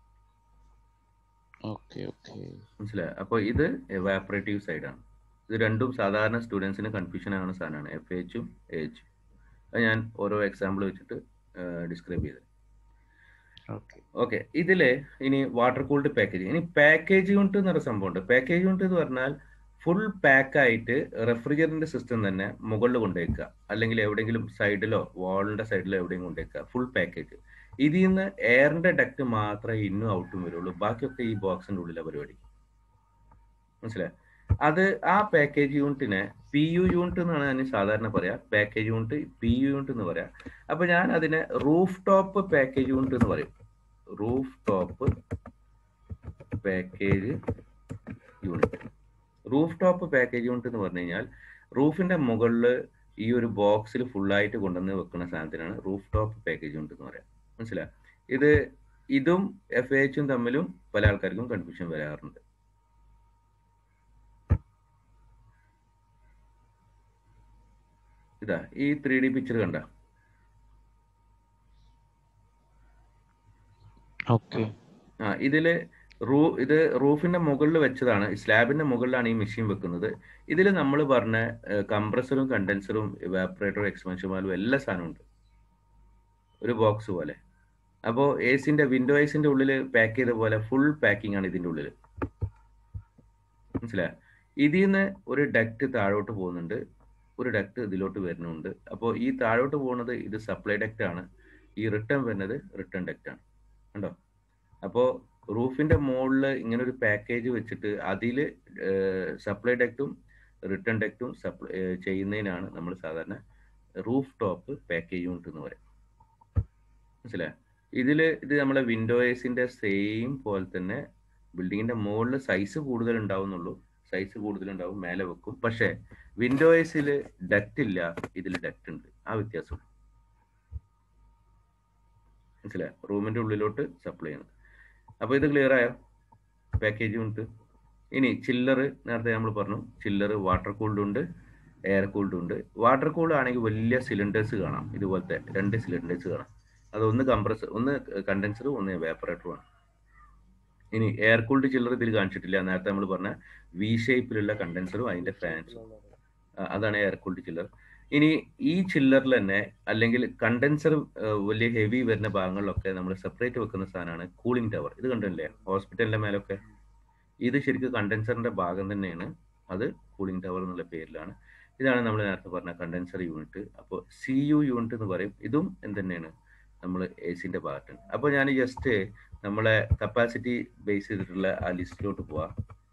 മനസ്സിലായി? അപ്പൊ ഇത് എവാപ്പറേറ്റീവ് സൈഡാണ്. ഇത് രണ്ടും സാധാരണ സ്റ്റുഡൻസിന് കൺഫ്യൂഷൻ ആവുന്ന സാധനമാണ്, എഫ് എച്ചും എ എച്ചും. അത് ഞാൻ ഓരോ എക്സാമ്പിൾ വെച്ചിട്ട് ഡിസ്ക്രൈബ് ചെയ്തത്. ഓക്കെ, ഇതില് ഇനി വാട്ടർ കൂൾഡ് പാക്കേജ്. ഇനി പാക്കേജ് യൂണിറ്റ് എന്ന് പറയുന്ന സംഭവമുണ്ട്. പാക്കേജ് യൂണിറ്റ് എന്ന് പറഞ്ഞാൽ ഫുൾ പാക്ക് ആയിട്ട് റെഫ്രിജറന്റ് സിസ്റ്റം തന്നെ മുകളിൽ കൊണ്ടുവയ്ക്കുക, അല്ലെങ്കിൽ എവിടെയെങ്കിലും സൈഡിലോ വാളിന്റെ സൈഡിലോ എവിടെയും കൊണ്ടുവയ്ക്കുക. Full package. ഇതിൽ നിന്ന് എയറിന്റെ ഡക്റ്റ് മാത്രമേ ഇന്നും ഔട്ടും വരുള്ളൂ, ബാക്കിയൊക്കെ ഈ ബോക്സിന്റെ ഉള്ളിലെ പരിപാടി. മനസ്സിലായി? അത് ആ പാക്കേജ് യൂണിറ്റിനെ പി യു യൂണിറ്റ് എന്നാണ് ഞാൻ സാധാരണ പറയാ. Package unit P U unit എന്ന് പറയാം. അപ്പൊ ഞാൻ അതിനെ റൂഫ് ടോപ്പ് പാക്കേജ് യൂണിറ്റ് എന്ന് പറയും. Roof top package unit. Roof top package unit എന്ന് പറഞ്ഞു കഴിഞ്ഞാൽ റൂഫിന്റെ മുകളിൽ ഈ ഒരു ബോക്സിൽ ഫുള്ളായിട്ട് കൊണ്ടുവന്ന് വെക്കുന്ന സാധനത്തിനാണ് റൂഫ് ടോപ്പ് പാക്കേജ് യൂണിറ്റ് എന്ന് പറയാം. മനസ്സിലായി? ഇത് ഇതും എഫ് എച്ചും തമ്മിലും പല ആൾക്കാർക്കും കൺഫ്യൂഷൻ വരാറുണ്ട്. ഇതാ ഈ ത്രീ ഡി പിക്ചർ കണ്ട? ആ ഇതില് റൂ ഇത് റൂഫിന്റെ മുകളിൽ വെച്ചതാണ്, സ്ലാബിന്റെ മുകളിലാണ് ഈ മെഷീൻ വെക്കുന്നത്. ഇതിൽ നമ്മൾ പറഞ്ഞ കംപ്രസറും കണ്ടൻസറും ഇവാപ്പറേറ്ററും എക്സ്പാൻഷൻ വാൽവും എല്ലാ സാധനവും ഉണ്ട് ഒരു ബോക്സ് പോലെ. അപ്പോൾ എ സിന്റെ വിൻഡോ എസിന്റെ ഉള്ളിൽ പാക്ക് ചെയ്ത പോലെ ഫുൾ പാക്കിംഗ് ആണ് ഇതിന്റെ ഉള്ളിൽ. മനസ്സിലായോ? ഇതിൽ നിന്ന് ഒരു ഡക്റ്റ് താഴോട്ട് പോകുന്നുണ്ട്, ഒരു ഡക്റ്റ് ഇതിലോട്ട് വരുന്നുണ്ട്. അപ്പോൾ ഈ താഴോട്ട് പോകുന്നത് ഇത് സപ്ലൈ ഡക്റ്റ് ആണ്, ഈ റിട്ടേൺ വരുന്നത് റിട്ടേൺ ഡക്റ്റ് ആണ്. കണ്ടോ? അപ്പോൾ റൂഫിന്റെ മുകളിൽ ഇങ്ങനെ ഒരു പാക്കേജ് വെച്ചിട്ട് അതിൽ സപ്ലൈ ഡക്റ്റും റിട്ടേൺ ഡക്റ്റും സപ്ലൈ ചെയ്യുന്നതിനാണ് നമ്മൾ സാധാരണ റൂഫ് ടോപ്പ് പാക്കേജ് യൂണിറ്റ് എന്ന് പറയും. മനസ്സിലായോ? ഇതിൽ ഇത് നമ്മളെ വിൻഡോസിന്റെ സെയിം പോലെ തന്നെ ബിൽഡിങ്ങിന്റെ മുകളിൽ സൈസ് കൂടുതൽ ഉണ്ടാവുന്നുള്ളൂ, സൈസ് കൂടുതലുണ്ടാവും, മേലെ വെക്കും. പക്ഷേ വിൻഡോസിൽ ഡക്റ്റ് ഇല്ല, ഇതിൽ ഡക്റ്റ് ഉണ്ട്. ആ വ്യത്യാസം. മനസ്സിലായോ? റൂമിന്റെ ഉള്ളിലോട്ട് സപ്ലൈ ചെയ്യുന്നത്. അപ്പോൾ ഇത് ക്ലിയർ ആയോ പാക്കേജ് യൂണിറ്റ്? ഇനി ചില്ലർ, നേരത്തെ നമ്മൾ പറഞ്ഞു ചില്ലർ വാട്ടർ കൂൾഡ് ഉണ്ട്, എയർ കൂൾഡ് ഉണ്ട്. വാട്ടർ കൂൾഡ് ആണെങ്കിൽ വലിയ സിലിണ്ടേഴ്സ് കാണാം, ഇതുപോലത്തെ രണ്ട് സിലിണ്ടേഴ്സ് കാണാം. അതൊന്ന് കംപ്രസർ, ഒന്ന് കണ്ടൻസറും ഒന്ന് എവാപ്പറേറ്ററുമാണ്. ഇനി എയർ കൂൾഡ് ചില്ലർ ഇതിൽ കാണിച്ചിട്ടില്ല. നേരത്തെ നമ്മൾ പറഞ്ഞ വി ഷേപ്പിലുള്ള കണ്ടൻസറും അതിന്റെ ഫാൻസും, അതാണ് എയർ കൂൾഡ് ചില്ലർ. ഇനി ഈ ചില്ലറിൽ തന്നെ അല്ലെങ്കിൽ കണ്ടൻസർ വലിയ ഹെവി വരുന്ന ഭാഗങ്ങളിലൊക്കെ നമ്മൾ സെപ്പറേറ്റ് വെക്കുന്ന സാധനമാണ് കൂളിംഗ് ടവർ. ഇത് കണ്ടില്ലേ ഹോസ്പിറ്റലിന്റെ മേലൊക്കെ? ഇത് ശരിക്കും കണ്ടൻസറിന്റെ ഭാഗം തന്നെയാണ്, അത് കൂളിംഗ് ടവർ എന്നുള്ള പേരിലാണ്. ഇതാണ് നമ്മൾ നേരത്തെ പറഞ്ഞ കണ്ടൻസർ യൂണിറ്റ്. അപ്പോൾ സി യു യൂണിറ്റ് എന്ന് പറയും. ഇതും എന്ത് തന്നെയാണ്, നമ്മൾ എ സിന്റെ ഭാഗത്തുണ്ട്. അപ്പോൾ ഞാൻ ജസ്റ്റ് നമ്മളെ കപ്പാസിറ്റി ബേസ് ചെയ്തിട്ടുള്ള ആ ലിസ്റ്റിലോട്ട് പോവാം.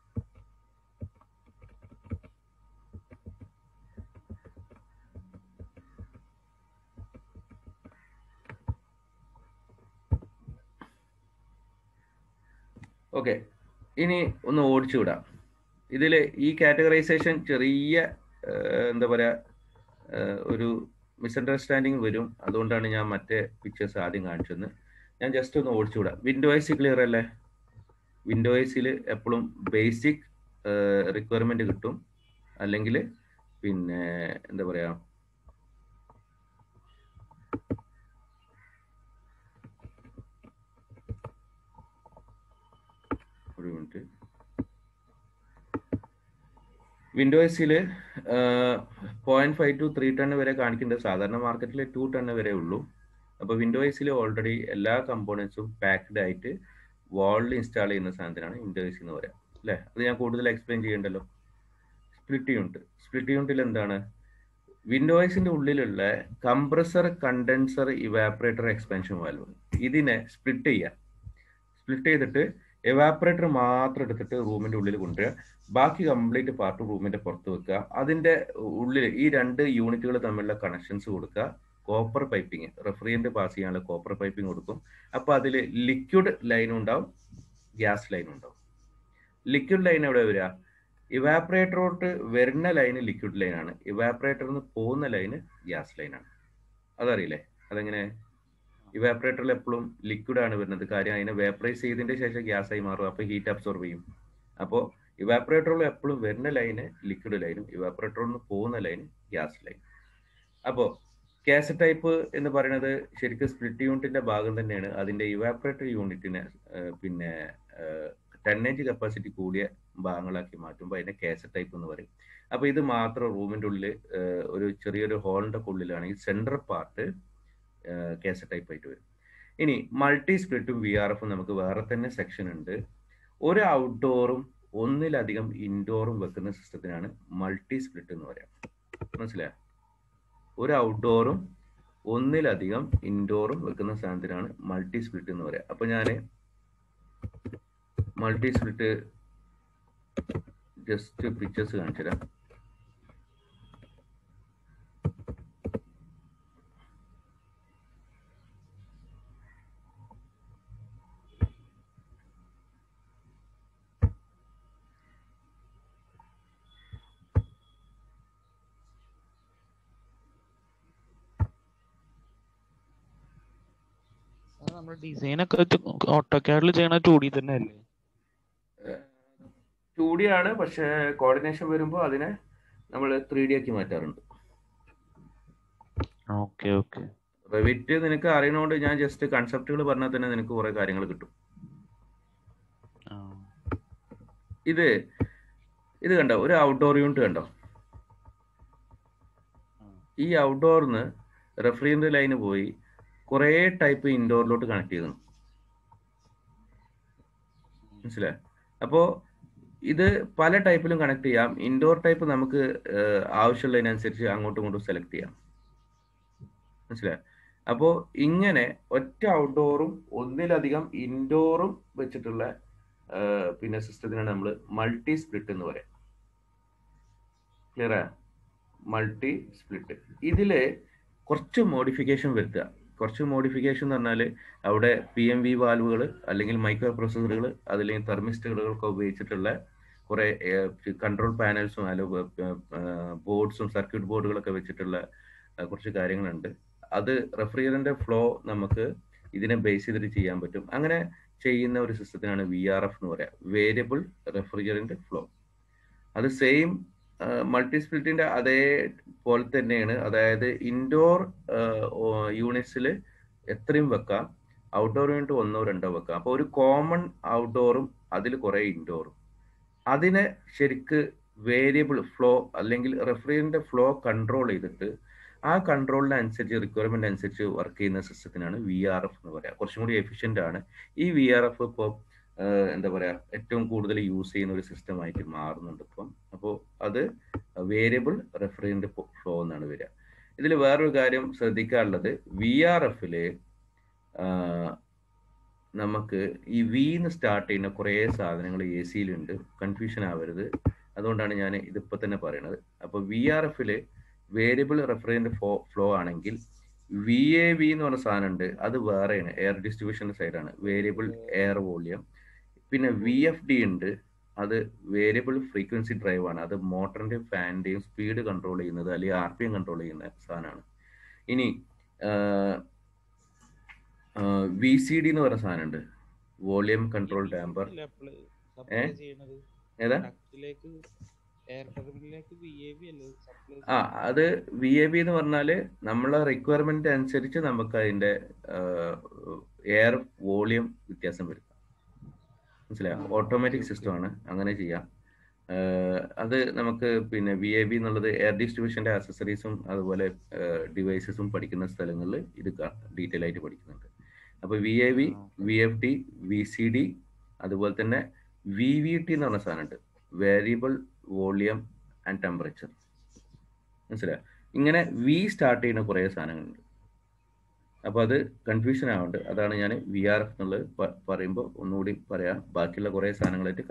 ഓക്കെ, ഇനി ഒന്ന് ഓടിച്ചു വിടാം. ഇതിൽ ഈ കാറ്റഗറൈസേഷൻ ചെറിയ എന്താ പറയുക ഒരു മിസ്അണ്ടർസ്റ്റാൻഡിങ് വരും. അതുകൊണ്ടാണ് ഞാൻ മറ്റേ പിക്ചേഴ്സ് ആദ്യം കാണിച്ചത്. ഞാൻ ജസ്റ്റ് ഒന്ന് ഓടിച്ചു വിടാം. വിൻഡോയ്സ് ക്ലിയർ അല്ലേ? വിൻഡോയ്സിൽ എപ്പോഴും ബേസിക് റിക്വയർമെന്റ് കിട്ടും, അല്ലെങ്കിൽ പിന്നെ എന്താ പറയാ ഒരു മിനിറ്റ്. വിൻഡോസിൽ point five two three ton വരെ കാണിക്കേണ്ടത്. സാധാരണ മാർക്കറ്റിൽ ടു ടൺ വരെ ഉള്ളൂ. അപ്പോൾ വിൻഡോസിൽ ഓൾറെഡി എല്ലാ കമ്പോണൻസും പാക്ഡ് ആയിട്ട് വാളിൽ ഇൻസ്റ്റാൾ ചെയ്യുന്ന സാധനത്തിനാണ് വിൻഡോസ് എന്ന് പറയാം അല്ലേ? അത് ഞാൻ കൂടുതൽ എക്സ്പ്ലെയിൻ ചെയ്യണ്ടല്ലോ. സ്പ്ലിറ്റ് യൂണിറ്റ്, സ്പ്ലിറ്റ് യൂണിറ്റിൽ എന്താണ്? വിൻഡോസിന്റെ ഉള്ളിലുള്ള compressor, condenser, evaporator, expansion valve, ഇതിനെ സ്പ്ലിറ്റ് ചെയ്യുക. സ്പ്ലിറ്റ് ചെയ്തിട്ട് എവാപ്പറേറ്റർ മാത്രം എടുത്തിട്ട് റൂമിന്റെ ഉള്ളിൽ കൊണ്ടുവരിക. ബാക്കി കംപ്ലീറ്റ് പാർട്ട് റൂമിന്റെ പുറത്ത് വെക്കുക. അതിന്റെ ഉള്ളിൽ ഈ രണ്ട് യൂണിറ്റുകൾ തമ്മിലുള്ള കണക്ഷൻസ് കൊടുക്കുക. കോപ്പർ പൈപ്പിംഗ്, റെഫ്രിജറന്റ് പാസ് ചെയ്യാനുള്ള കോപ്പർ പൈപ്പിംഗ് കൊടുക്കും. അപ്പൊ അതിൽ ലിക്വിഡ് ലൈനും ഉണ്ടാവും, ഗ്യാസ് ലൈനും ഉണ്ടാവും. ലിക്വിഡ് ലൈൻ എവിടെ വരിക? ഇവാപ്പറേറ്ററോട്ട് വരുന്ന ലൈന് ലിക്വിഡ് ലൈനാണ്, ഇവാപ്പറേറ്ററിൽ നിന്ന് പോകുന്ന ലൈന് ഗ്യാസ് ലൈനാണ്. അതറിയില്ലേ? അതെങ്ങനെ? ഇവാപ്പറേറ്ററിൽ എപ്പോഴും ലിക്വിഡ് ആണ് വരുന്നത്. കാര്യം അതിനെ വേപ്പറൈസ് ചെയ്തതിന്റെ ശേഷം ഗ്യാസ് ആയി മാറും, അപ്പൊ ഹീറ്റ് അബ്സോർബ് ചെയ്യും. അപ്പോൾ ഇവാപ്പറേറ്ററിൽ എപ്പോഴും വരുന്ന ലൈന് ലിക്വിഡ് ലൈനും ഇവാപ്പറേറ്ററിൽ നിന്ന് പോകുന്ന ലൈന് ഗ്യാസ് ലൈൻ. അപ്പോൾ കാസ് ടൈപ്പ് എന്ന് പറയുന്നത് ശരിക്കും സ്പ്ലിറ്റ് യൂണിറ്റിന്റെ ഭാഗം തന്നെയാണ്. അതിന്റെ ഇവാപ്പറേറ്റർ യൂണിറ്റിനെ പിന്നെ ടെന്നേജ് കപ്പാസിറ്റി കൂടിയ ഭാഗങ്ങളാക്കി മാറ്റുമ്പോൾ അതിനെ കാസ് ടൈപ്പ് എന്ന് പറയും. അപ്പൊ ഇത് മാത്രം റൂമിന്റെ ഉള്ളിൽ ഒരു ചെറിയൊരു ഹോളിന്റെ ഉള്ളിലാണെങ്കിൽ സെൻട്രൽ പാർട്ട് കാസ് ടൈപ്പ് ആയിട്ട് വരും. ഇനി മൾട്ടി സ്പ്ലിറ്റും വി ആർ എഫും നമുക്ക് വേറെ തന്നെ സെക്ഷൻ ഉണ്ട്. ഒരു ഔട്ട്ഡോറും ഒന്നിലധികം ഇൻഡോറും വെക്കുന്ന സിസ്റ്റത്തിനാണ് മൾട്ടി സ്പ്ലിറ്റ് എന്ന് പറയാം. മനസ്സിലായോ? ഒരു ഔട്ട്ഡോറും ഒന്നിലധികം ഇൻഡോറും വെക്കുന്ന സാധനത്തിനാണ് മൾട്ടി സ്പ്ലിറ്റ് എന്ന് പറയാം. അപ്പൊ ഞാൻ മൾട്ടി സ്പ്ലിറ്റ് ജസ്റ്റ് പിക്ചേഴ്സ് കാണിച്ചു തരാം. നമ്മുടെ ഡിസൈൻ ഒക്കെ ഓട്ടോകാഡിൽ ചെയ്യണ ടു ഡി തന്നെ അല്ലേ? ടു ഡി ആണ്, പക്ഷെ കോർഡിനേഷൻ വരുമ്പോൾ അതിനെ നമ്മൾ ത്രീ ഡി ആക്കി മാറ്റാറുണ്ട്. Okay okay. റെവിറ്റ് നിനക്ക് അറിയണോണ്ട് ഞാൻ ജസ്റ്റ് കൺസെപ്റ്റുകൾ പറഞ്ഞാൽ തന്നെ നിനക്ക് കുറെ കാര്യങ്ങൾ കിട്ടും. ഇത് ഇത് കണ്ടോ, ഒരു ഔട്ട്ഡോർ യൂണിറ്റ് കണ്ടോ? ഈ ഔട്ട്ഡോറിന്ന് റെഫ്രിജറന്റ് ലൈന് പോയി കുറെ ടൈപ്പ് ഇൻഡോറിലോട്ട് കണക്ട് ചെയ്തു. മനസ്സിലായി? അപ്പോ ഇത് പല ടൈപ്പിലും കണക്ട് ചെയ്യാം. ഇൻഡോർ ടൈപ്പ് നമുക്ക് ആവശ്യമുള്ളതിനനുസരിച്ച് അങ്ങോട്ടും ഇങ്ങോട്ടും സെലക്ട് ചെയ്യാം. മനസ്സിലായി? അപ്പോൾ ഇങ്ങനെ ഒറ്റ ഔട്ട്ഡോറും ഒന്നിലധികം ഇൻഡോറും വെച്ചിട്ടുള്ള പിന്നെ സിസ്റ്റത്തിനാണ് നമ്മൾ മൾട്ടി സ്പ്ലിറ്റ് എന്ന് പറയാം. ക്ലിയറാ? Multi split. ഇതില് കുറച്ച് മോഡിഫിക്കേഷൻ വരുത്തുക. കുറച്ച് മോഡിഫിക്കേഷൻ എന്ന് പറഞ്ഞാൽ അവിടെ പി എം വി വാൽവുകൾ അല്ലെങ്കിൽ മൈക്രോ പ്രൊസസറുകൾ അതല്ലെങ്കിൽ തെർമിസ്റ്ററുകളൊക്കെ ഉപയോഗിച്ചിട്ടുള്ള കുറെ കൺട്രോൾ പാനൽസും അല്ല ബോർഡ്സും സർക്യൂട്ട് ബോർഡുകളൊക്കെ വെച്ചിട്ടുള്ള കുറച്ച് കാര്യങ്ങളുണ്ട്. അത് റെഫ്രിജറന്റ് ഫ്ലോ നമുക്ക് ഇതിനെ ബേസ് ചെയ്തിട്ട് ചെയ്യാൻ പറ്റും. അങ്ങനെ ചെയ്യുന്ന ഒരു സിസ്റ്റത്തിനാണ് വി ആർ എഫ് എന്ന് പറയാം, വേരിയബിൾ റെഫ്രിജറന്റ് ഫ്ലോ. അത് സെയിം മൾട്ടി സ്പ്ലിറ്റിന്റെ അതേപോലെ തന്നെയാണ്. അതായത് ഇൻഡോർ യൂണിറ്റ്സിൽ എത്രയും വെക്കാം, ഔട്ട്ഡോർ യൂണിറ്റ് ഒന്നോ രണ്ടോ വെക്കാം. അപ്പോൾ ഒരു കോമൺ ഔട്ട്ഡോറും അതിൽ കുറേ ഇൻഡോറും. അതിനെ ശരിക്ക് വേരിയബിൾ ഫ്ലോ അല്ലെങ്കിൽ റെഫ്രിജറന്റിന്റെ ഫ്ലോ കൺട്രോൾ ചെയ്തിട്ട് ആ കൺട്രോളിനനുസരിച്ച് റിക്വയർമെന്റ് അനുസരിച്ച് വർക്ക് ചെയ്യുന്ന സിസ്റ്റത്തിനാണ് വി ആർ എഫ് എന്ന് പറയുക. കുറച്ചും കൂടി എഫിഷ്യന്റ് ആണ്. ഈ വി ആർ എഫ് ഇപ്പോൾ എന്താ പറയാ ഏറ്റവും കൂടുതൽ യൂസ് ചെയ്യുന്ന ഒരു സിസ്റ്റം ആയിട്ട് മാറുന്നുണ്ട് ഇപ്പം. അപ്പോൾ അത് വേരിയബിൾ റെഫ്രിജറന്റ് ഫ്ലോ എന്നാണ് വരിക. ഇതിൽ വേറൊരു കാര്യം ശ്രദ്ധിക്കാനുള്ളത്, വി ആർ എഫില് നമുക്ക് ഈ വിന്ന് സ്റ്റാർട്ട് ചെയ്യുന്ന കുറേ സാധനങ്ങൾ എ സിയിലുണ്ട്. കൺഫ്യൂഷൻ ആവരുത്, അതുകൊണ്ടാണ് ഞാൻ ഇതിപ്പോ തന്നെ പറയുന്നത്. അപ്പോൾ വി ആർ എഫില് വേരിയബിൾ റെഫ്രിജറന്റ് ഫ്ലോ ഫ്ലോ ആണെങ്കിൽ വി എ വി എന്ന് പറഞ്ഞ സാധനം ഉണ്ട്, അത് വേറെയാണ്, എയർ ഡിസ്ട്രിബ്യൂഷന്റെ സൈഡാണ്, വേരിയബിൾ എയർ വോളിയം. പിന്നെ വി എഫ് ഡി ഉണ്ട്, അത് വേരിയബിൾ ഫ്രീക്വൻസി ഡ്രൈവ് ആണ്, അത് മോട്ടറിന്റെയും ഫാനിന്റെയും സ്പീഡ് കൺട്രോൾ ചെയ്യുന്നത് അല്ലെങ്കിൽ ആർ പി എം കൺട്രോൾ ചെയ്യുന്ന സാധനമാണ്. ഇനി വി സി ഡി എന്ന് പറഞ്ഞ സാധനം ഉണ്ട്, വോളിയം കൺട്രോൾ ഡാമ്പർ. ഏതാ? ആ അത് വി എ ബി എന്ന് പറഞ്ഞാല് നമ്മളെ റിക്വയർമെന്റ് അനുസരിച്ച് നമുക്ക് അതിന്റെ എയർ വോളിയം വ്യത്യാസം വരും. മനസ്സിലായോ? ഓട്ടോമാറ്റിക് സിസ്റ്റം ആണ്, അങ്ങനെ ചെയ്യാം. അത് നമുക്ക് പിന്നെ വി എ ബി എന്നുള്ളത് എയർ ഡിസ്ട്രിബ്യൂഷന്റെ ആക്സസറീസും അതുപോലെ ഡിവൈസസും പഠിക്കുന്ന സ്ഥലങ്ങളിൽ ഇത് ഡീറ്റെയിൽ ആയിട്ട് പഠിക്കുന്നുണ്ട്. അപ്പൊ V A B, V F D, V C D, അതുപോലെ തന്നെ വി വി ടി എന്ന് പറഞ്ഞ സാധനം ഉണ്ട്, വേരിയബിൾ വോളിയം ആൻഡ് ടെമ്പറേച്ചർ. മനസ്സിലായോ? ഇങ്ങനെ വി സ്റ്റാർട്ട് ചെയ്യുന്ന കുറേ സാധനങ്ങളുണ്ട്. അപ്പോൾ അത് കൺഫ്യൂഷൻ ആവുന്നുണ്ട്, അതാണ് ഞാൻ വി ആർ എഫ് എന്നുള്ളത് പറയുമ്പോൾ ഒന്നുകൂടി പറയാം. ബാക്കിയുള്ള കുറേ സാധനങ്ങളായിട്ട്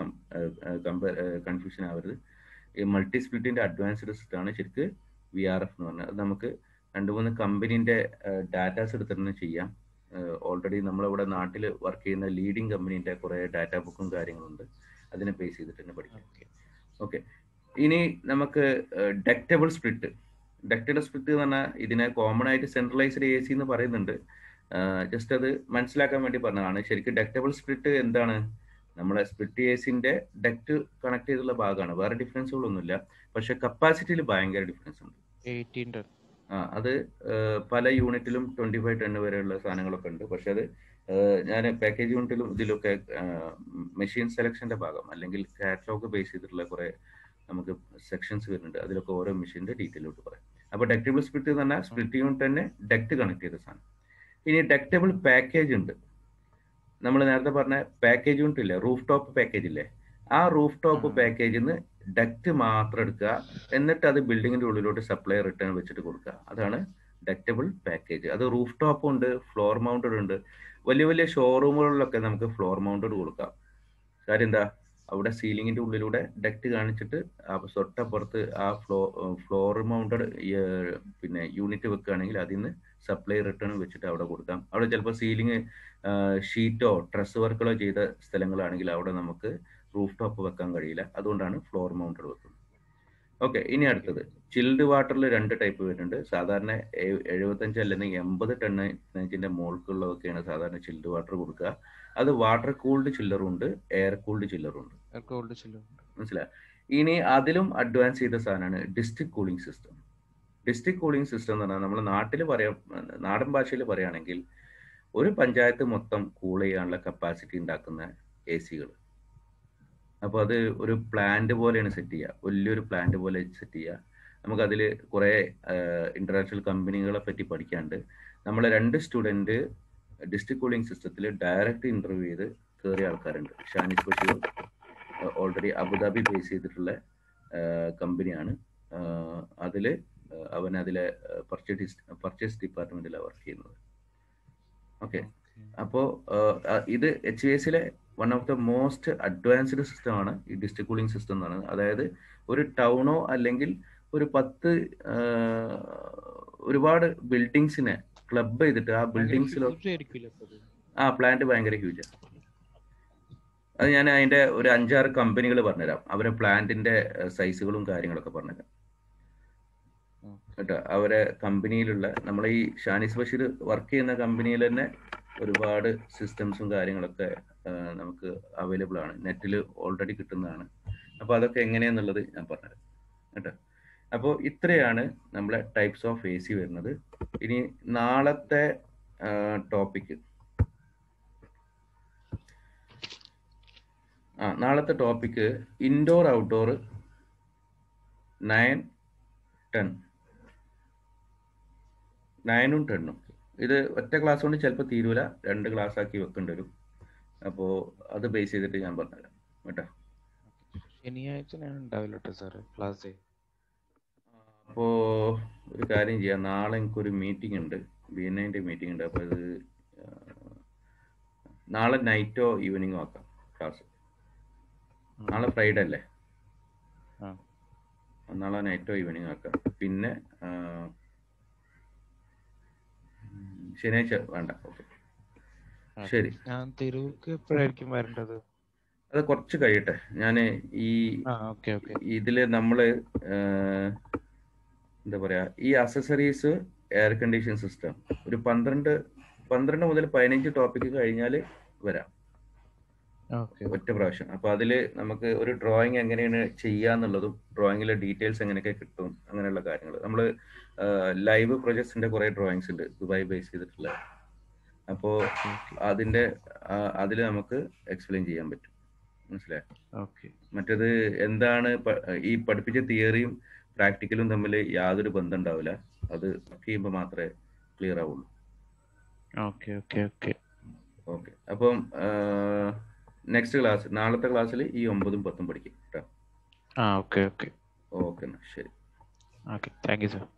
കൺഫ്യൂഷൻ ആവരുത്. ഈ മൾട്ടി സ്പ്ലിറ്റിന്റെ അഡ്വാൻസ്ഡ് സിസ്റ്റമാണ് ശരിക്ക് വി ആർ എഫ് എന്ന് പറഞ്ഞാൽ. അത് നമുക്ക് രണ്ട് മൂന്ന് കമ്പനീൻ്റെ ഡാറ്റാസ് എടുത്തിട്ട് ചെയ്യാം. ഓൾറെഡി നമ്മളിവിടെ നാട്ടിൽ വർക്ക് ചെയ്യുന്ന ലീഡിങ് കമ്പനീൻ്റെ കുറേ ഡാറ്റാ ബുക്കും കാര്യങ്ങളുണ്ട്, അതിനെ ബേസ് ചെയ്തിട്ട് തന്നെ പഠിക്കാം. ഓക്കെ, ഇനി നമുക്ക് ഡക്റ്റബിൾ സ്പ്ലിറ്റ്. ഡക്റ്റബിൾ സ്പ്ലിറ്റ് എന്ന് പറഞ്ഞാൽ ഇതിനെ കോമൺ ആയിട്ട് സെൻട്രലൈസ്ഡ് എ സി എന്ന് പറയുന്നുണ്ട്. ജസ്റ്റ് അത് മനസ്സിലാക്കാൻ വേണ്ടി പറഞ്ഞതാണ്. ശരിക്കും ഡക്റ്റബിൾ സ്പ്ലിറ്റ് എന്താണ്? നമ്മളെ സ്പ്ലിറ്റ് എ സിന്റെ ഡക്റ്റ് കണക്ട് ചെയ്തുള്ള ഭാഗമാണ്, വേറെ ഡിഫറൻസുകളൊന്നുമില്ല. പക്ഷെ കപ്പാസിറ്റിയിൽ ഭയങ്കര ഡിഫറൻസ് ഉണ്ട്. ആ അത് പല യൂണിറ്റിലും ട്വന്റി ഫൈവ് ടെൻ വരെയുള്ള സാധനങ്ങളൊക്കെ ഉണ്ട്. പക്ഷെ അത് ഞാൻ പാക്കേജ് യൂണിറ്റിലും ഇതിലൊക്കെ മെഷീൻ സെലക്ഷന്റെ ഭാഗം അല്ലെങ്കിൽ കാറ്റലോഗ് ബേസ് ചെയ്തിട്ടുള്ള കുറെ നമുക്ക് സെക്ഷൻസ് വരുന്നുണ്ട്, അതിലൊക്കെ ഓരോ മെഷീന്റെ ഡീറ്റെയിലോട്ട് പറയാം. അപ്പൊ ഡക്റ്റബിൾ സ്പ്ലിറ്റ് എന്ന് പറഞ്ഞാൽ സ്പ്ലിറ്റ് യൂണിറ്റ് തന്നെ ഡക്റ്റ് കണക്ട് ചെയ്ത സാധനം. ഇനി ഡക്റ്റബിൾ പാക്കേജ് ഉണ്ട്. നമ്മൾ നേരത്തെ പറഞ്ഞ പാക്കേജ് യൂണിറ്റ് ഇല്ലേ, റൂഫ് ടോപ്പ് പാക്കേജ് ഇല്ലേ, ആ റൂഫ് ടോപ്പ് പാക്കേജിൽ നിന്ന് ഡക്റ്റ് മാത്രം എടുക്കുക, എന്നിട്ട് അത് ബിൽഡിങ്ങിന്റെ ഉള്ളിലോട്ട് സപ്ലൈ റിട്ടേൺ വെച്ചിട്ട് കൊടുക്കുക. അതാണ് ഡക്റ്റബിൾ പാക്കേജ്. അത് റൂഫ് ടോപ്പും ഉണ്ട്, ഫ്ലോർ മൗണ്ടഡ് ഉണ്ട്. വലിയ വലിയ ഷോറൂമുകളിലൊക്കെ നമുക്ക് ഫ്ലോർ മൗണ്ടഡ് കൊടുക്കാം. കാര്യം എന്താ, അവിടെ സീലിങ്ങിന്റെ ഉള്ളിലൂടെ ഡക്റ്റ് കാണിച്ചിട്ട് തൊട്ടപ്പുറത്ത് ആ ഫ്ലോ ഫ്ലോർ മൗണ്ടഡ് പിന്നെ യൂണിറ്റ് വെക്കുകയാണെങ്കിൽ അതിൽ നിന്ന് സപ്ലൈ റിട്ടേൺ വെച്ചിട്ട് അവിടെ കൊടുക്കാം. അവിടെ ചിലപ്പോൾ സീലിംഗ് ഷീറ്റോ ഡ്രസ് വർക്കുകളോ ചെയ്ത സ്ഥലങ്ങളാണെങ്കിൽ അവിടെ നമുക്ക് റൂഫ് ടോപ്പ് വെക്കാൻ കഴിയില്ല, അതുകൊണ്ടാണ് ഫ്ലോർ മൗണ്ടഡ് വെക്കുന്നത്. ഓക്കെ, ഇനി അടുത്തത് ചിൽഡ് വാട്ടറിൽ രണ്ട് ടൈപ്പ് വരുന്നുണ്ട്. സാധാരണ എഴുപത്തഞ്ച് അല്ലെങ്കിൽ എൺപത് ടണ്ണിന്റെ മുകൾക്കുള്ളതൊക്കെയാണ് സാധാരണ ചിൽഡ് വാട്ടർ കൊടുക്കുക. അത് വാട്ടർ കൂൾഡ് ചില്ലറും ഉണ്ട്, എയർ കൂൾഡ് ചില്ലറും ഉണ്ട്. മനസ്സിലായി? ഇനി അതിലും അഡ്വാൻസ് ചെയ്ത സാധനമാണ് district cooling system. District cooling system എന്ന് പറഞ്ഞാൽ നമ്മൾ നാട്ടിൽ പറയാം, നാടൻ ഭാഷയിൽ പറയുകയാണെങ്കിൽ ഒരു പഞ്ചായത്ത് മൊത്തം കൂൾ ചെയ്യാനുള്ള കപ്പാസിറ്റി ഉണ്ടാക്കുന്ന എ സികൾ. അപ്പോൾ അത് ഒരു പ്ലാന്റ് പോലെയാണ് സെറ്റ് ചെയ്യുക, വലിയൊരു പ്ലാന്റ് പോലെ സെറ്റ് ചെയ്യുക. നമുക്കതിൽ കുറേ ഇന്റർനാഷണൽ കമ്പനികളെ പറ്റി പഠിക്കാണ്ട്. നമ്മളെ രണ്ട് സ്റ്റുഡൻറ്റ് ഡിസ്ട്രിക്ട് കൂളിംഗ് സിസ്റ്റത്തിൽ ഡയറക്റ്റ് ഇന്റർവ്യൂ ചെയ്ത് കയറിയ ആൾക്കാരുണ്ട്. Shanis Basheer already Abu Dhabi base ചെയ്തിട്ടുള്ള കമ്പനിയാണ്. അതിൽ അവൻ അതിലെ പർച്ചേസ് പർച്ചേസ് ഡിപ്പാർട്ട്മെന്റിലാണ് വർക്ക് ചെയ്യുന്നത്. ഓക്കെ, അപ്പോൾ ഇത് എച്ച് വി എസിലെ one of the most advanced സിസ്റ്റമാണ് ഈ ഡിസ്ട്രിക്ട് കൂളിംഗ് സിസ്റ്റം എന്ന് പറയുന്നത്. അതായത് ഒരു ടൗണോ അല്ലെങ്കിൽ ഒരു പത്ത് ഒരുപാട് ബിൽഡിങ്സിനെ ക്ലബ് ചെയ്തിട്ട് ആ ബിൽഡിങ്സിലോ ആ പ്ലാന്റ് ഭയങ്കര ഹ്യൂജാണ്. അത് ഞാൻ അതിന്റെ ഒരു അഞ്ചാറ് കമ്പനികൾ പറഞ്ഞുതരാം, അവരെ പ്ലാന്റിന്റെ സൈസുകളും കാര്യങ്ങളൊക്കെ പറഞ്ഞുതരാം കേട്ടോ. അവരെ കമ്പനിയിലുള്ള നമ്മളെ ഈ ഷാനിസ് ബഷീർ വർക്ക് ചെയ്യുന്ന കമ്പനിയിൽ തന്നെ ഒരുപാട് സിസ്റ്റംസും കാര്യങ്ങളൊക്കെ നമുക്ക് അവൈലബിൾ ആണ്, നെറ്റിൽ ഓൾറെഡി കിട്ടുന്നതാണ്. അപ്പോൾ അതൊക്കെ എങ്ങനെയാന്നുള്ളത് ഞാൻ പറഞ്ഞുതരാം കേട്ടോ. അപ്പോൾ ഇത്രയാണ് നമ്മളെ ടൈപ്സ് ഓഫ് എ സി വരുന്നത്. ഇനി നാളത്തെ ടോപ്പിക്ക് ആ നാളത്തെ topic indoor outdoor nine ten നയനും ടെണ്ണും. ഇത് ഒറ്റ ക്ലാസ് കൊണ്ട് ചിലപ്പോൾ തീരൂല, രണ്ട് ക്ലാസ് ആക്കി വെക്കേണ്ടി വരും. അപ്പോൾ അത് ബേസ് ചെയ്തിട്ട് ഞാൻ പറഞ്ഞുതരാം കേട്ടോ. ശനിയാഴ്ച ഞാൻ ഉണ്ടാവില്ല കേട്ടോ സാറ് ക്ലാസ്. അപ്പോൾ ഒരു കാര്യം ചെയ്യാം, നാളെ എനിക്കൊരു മീറ്റിംഗ് ഉണ്ട്, ബി എൻ ഐൻ്റെ മീറ്റിംഗ് ഉണ്ട്. അപ്പോൾ ഇത് ആ, നാളെ നൈറ്റോ ഈവനിങ്ങോ ആക്കാം ക്ലാസ്. നാളെ ഫ്രൈഡേ അല്ലേ? ആ നാളെ നൈറ്റോ ഈവനിങ് ആക്കാം. പിന്നെ ആ, ശനിയാഴ്ച വേണ്ട. ഓക്കെ ശരി. ഞാൻ തിരൂർക്ക് എപ്പോഴായിരിക്കും വരേണ്ടത്? അത് കുറച്ച് കഴിയട്ടെ. ഞാൻ ഈ ആ ഓക്കെ ഓക്കെ. ഇതിൽ നമ്മൾ എന്താ പറയുക, ഈ അസസറീസ്, എയർ കണ്ടീഷൻ സിസ്റ്റം ഒരു പന്ത്രണ്ട് പന്ത്രണ്ട് മുതൽ പതിനഞ്ച് ടോപ്പിക്ക് കഴിഞ്ഞാൽ വരാം ഓക്കെ ഒറ്റ പ്രാവശ്യം. അപ്പോൾ അതിൽ നമുക്ക് ഒരു ഡ്രോയിങ് എങ്ങനെയാണ് ചെയ്യാന്നുള്ളതും ഡ്രോയിങ്ങിലെ ഡീറ്റെയിൽസ് എങ്ങനെയൊക്കെ കിട്ടും അങ്ങനെയുള്ള കാര്യങ്ങൾ. നമ്മൾ ലൈവ് പ്രൊജക്ട്സിന്റെ കുറേ ഡ്രോയിങ്സ് ഉണ്ട് ദുബായ് ബേസ് ചെയ്തിട്ടുള്ള. അപ്പോൾ അതിന്റെ അതിൽ നമുക്ക് എക്സ്പ്ലെയിൻ ചെയ്യാൻ പറ്റും, മനസ്സിലായോ? ഓക്കെ. മറ്റേത് എന്താണ് പ- ഈ പഠിപ്പിച്ച തിയറിയും പ്രാക്ടിക്കലും തമ്മിൽ യാതൊരു ബന്ധം ഉണ്ടാവില്ല. അത് ചെയ്യുമ്പോൾ മാത്രമേ ക്ലിയർ ആവുള്ളൂ. Okay okay okay okay. അപ്പം നെക്സ്റ്റ് ക്ലാസ്, നാളത്തെ ക്ലാസ്സിൽ ഈ ഒമ്പതും പത്തും പഠിക്കും കേട്ടോ. ആ ഓക്കെ ഓക്കെ ഓക്കെ എന്നാൽ ശരി. Okay thank you sir.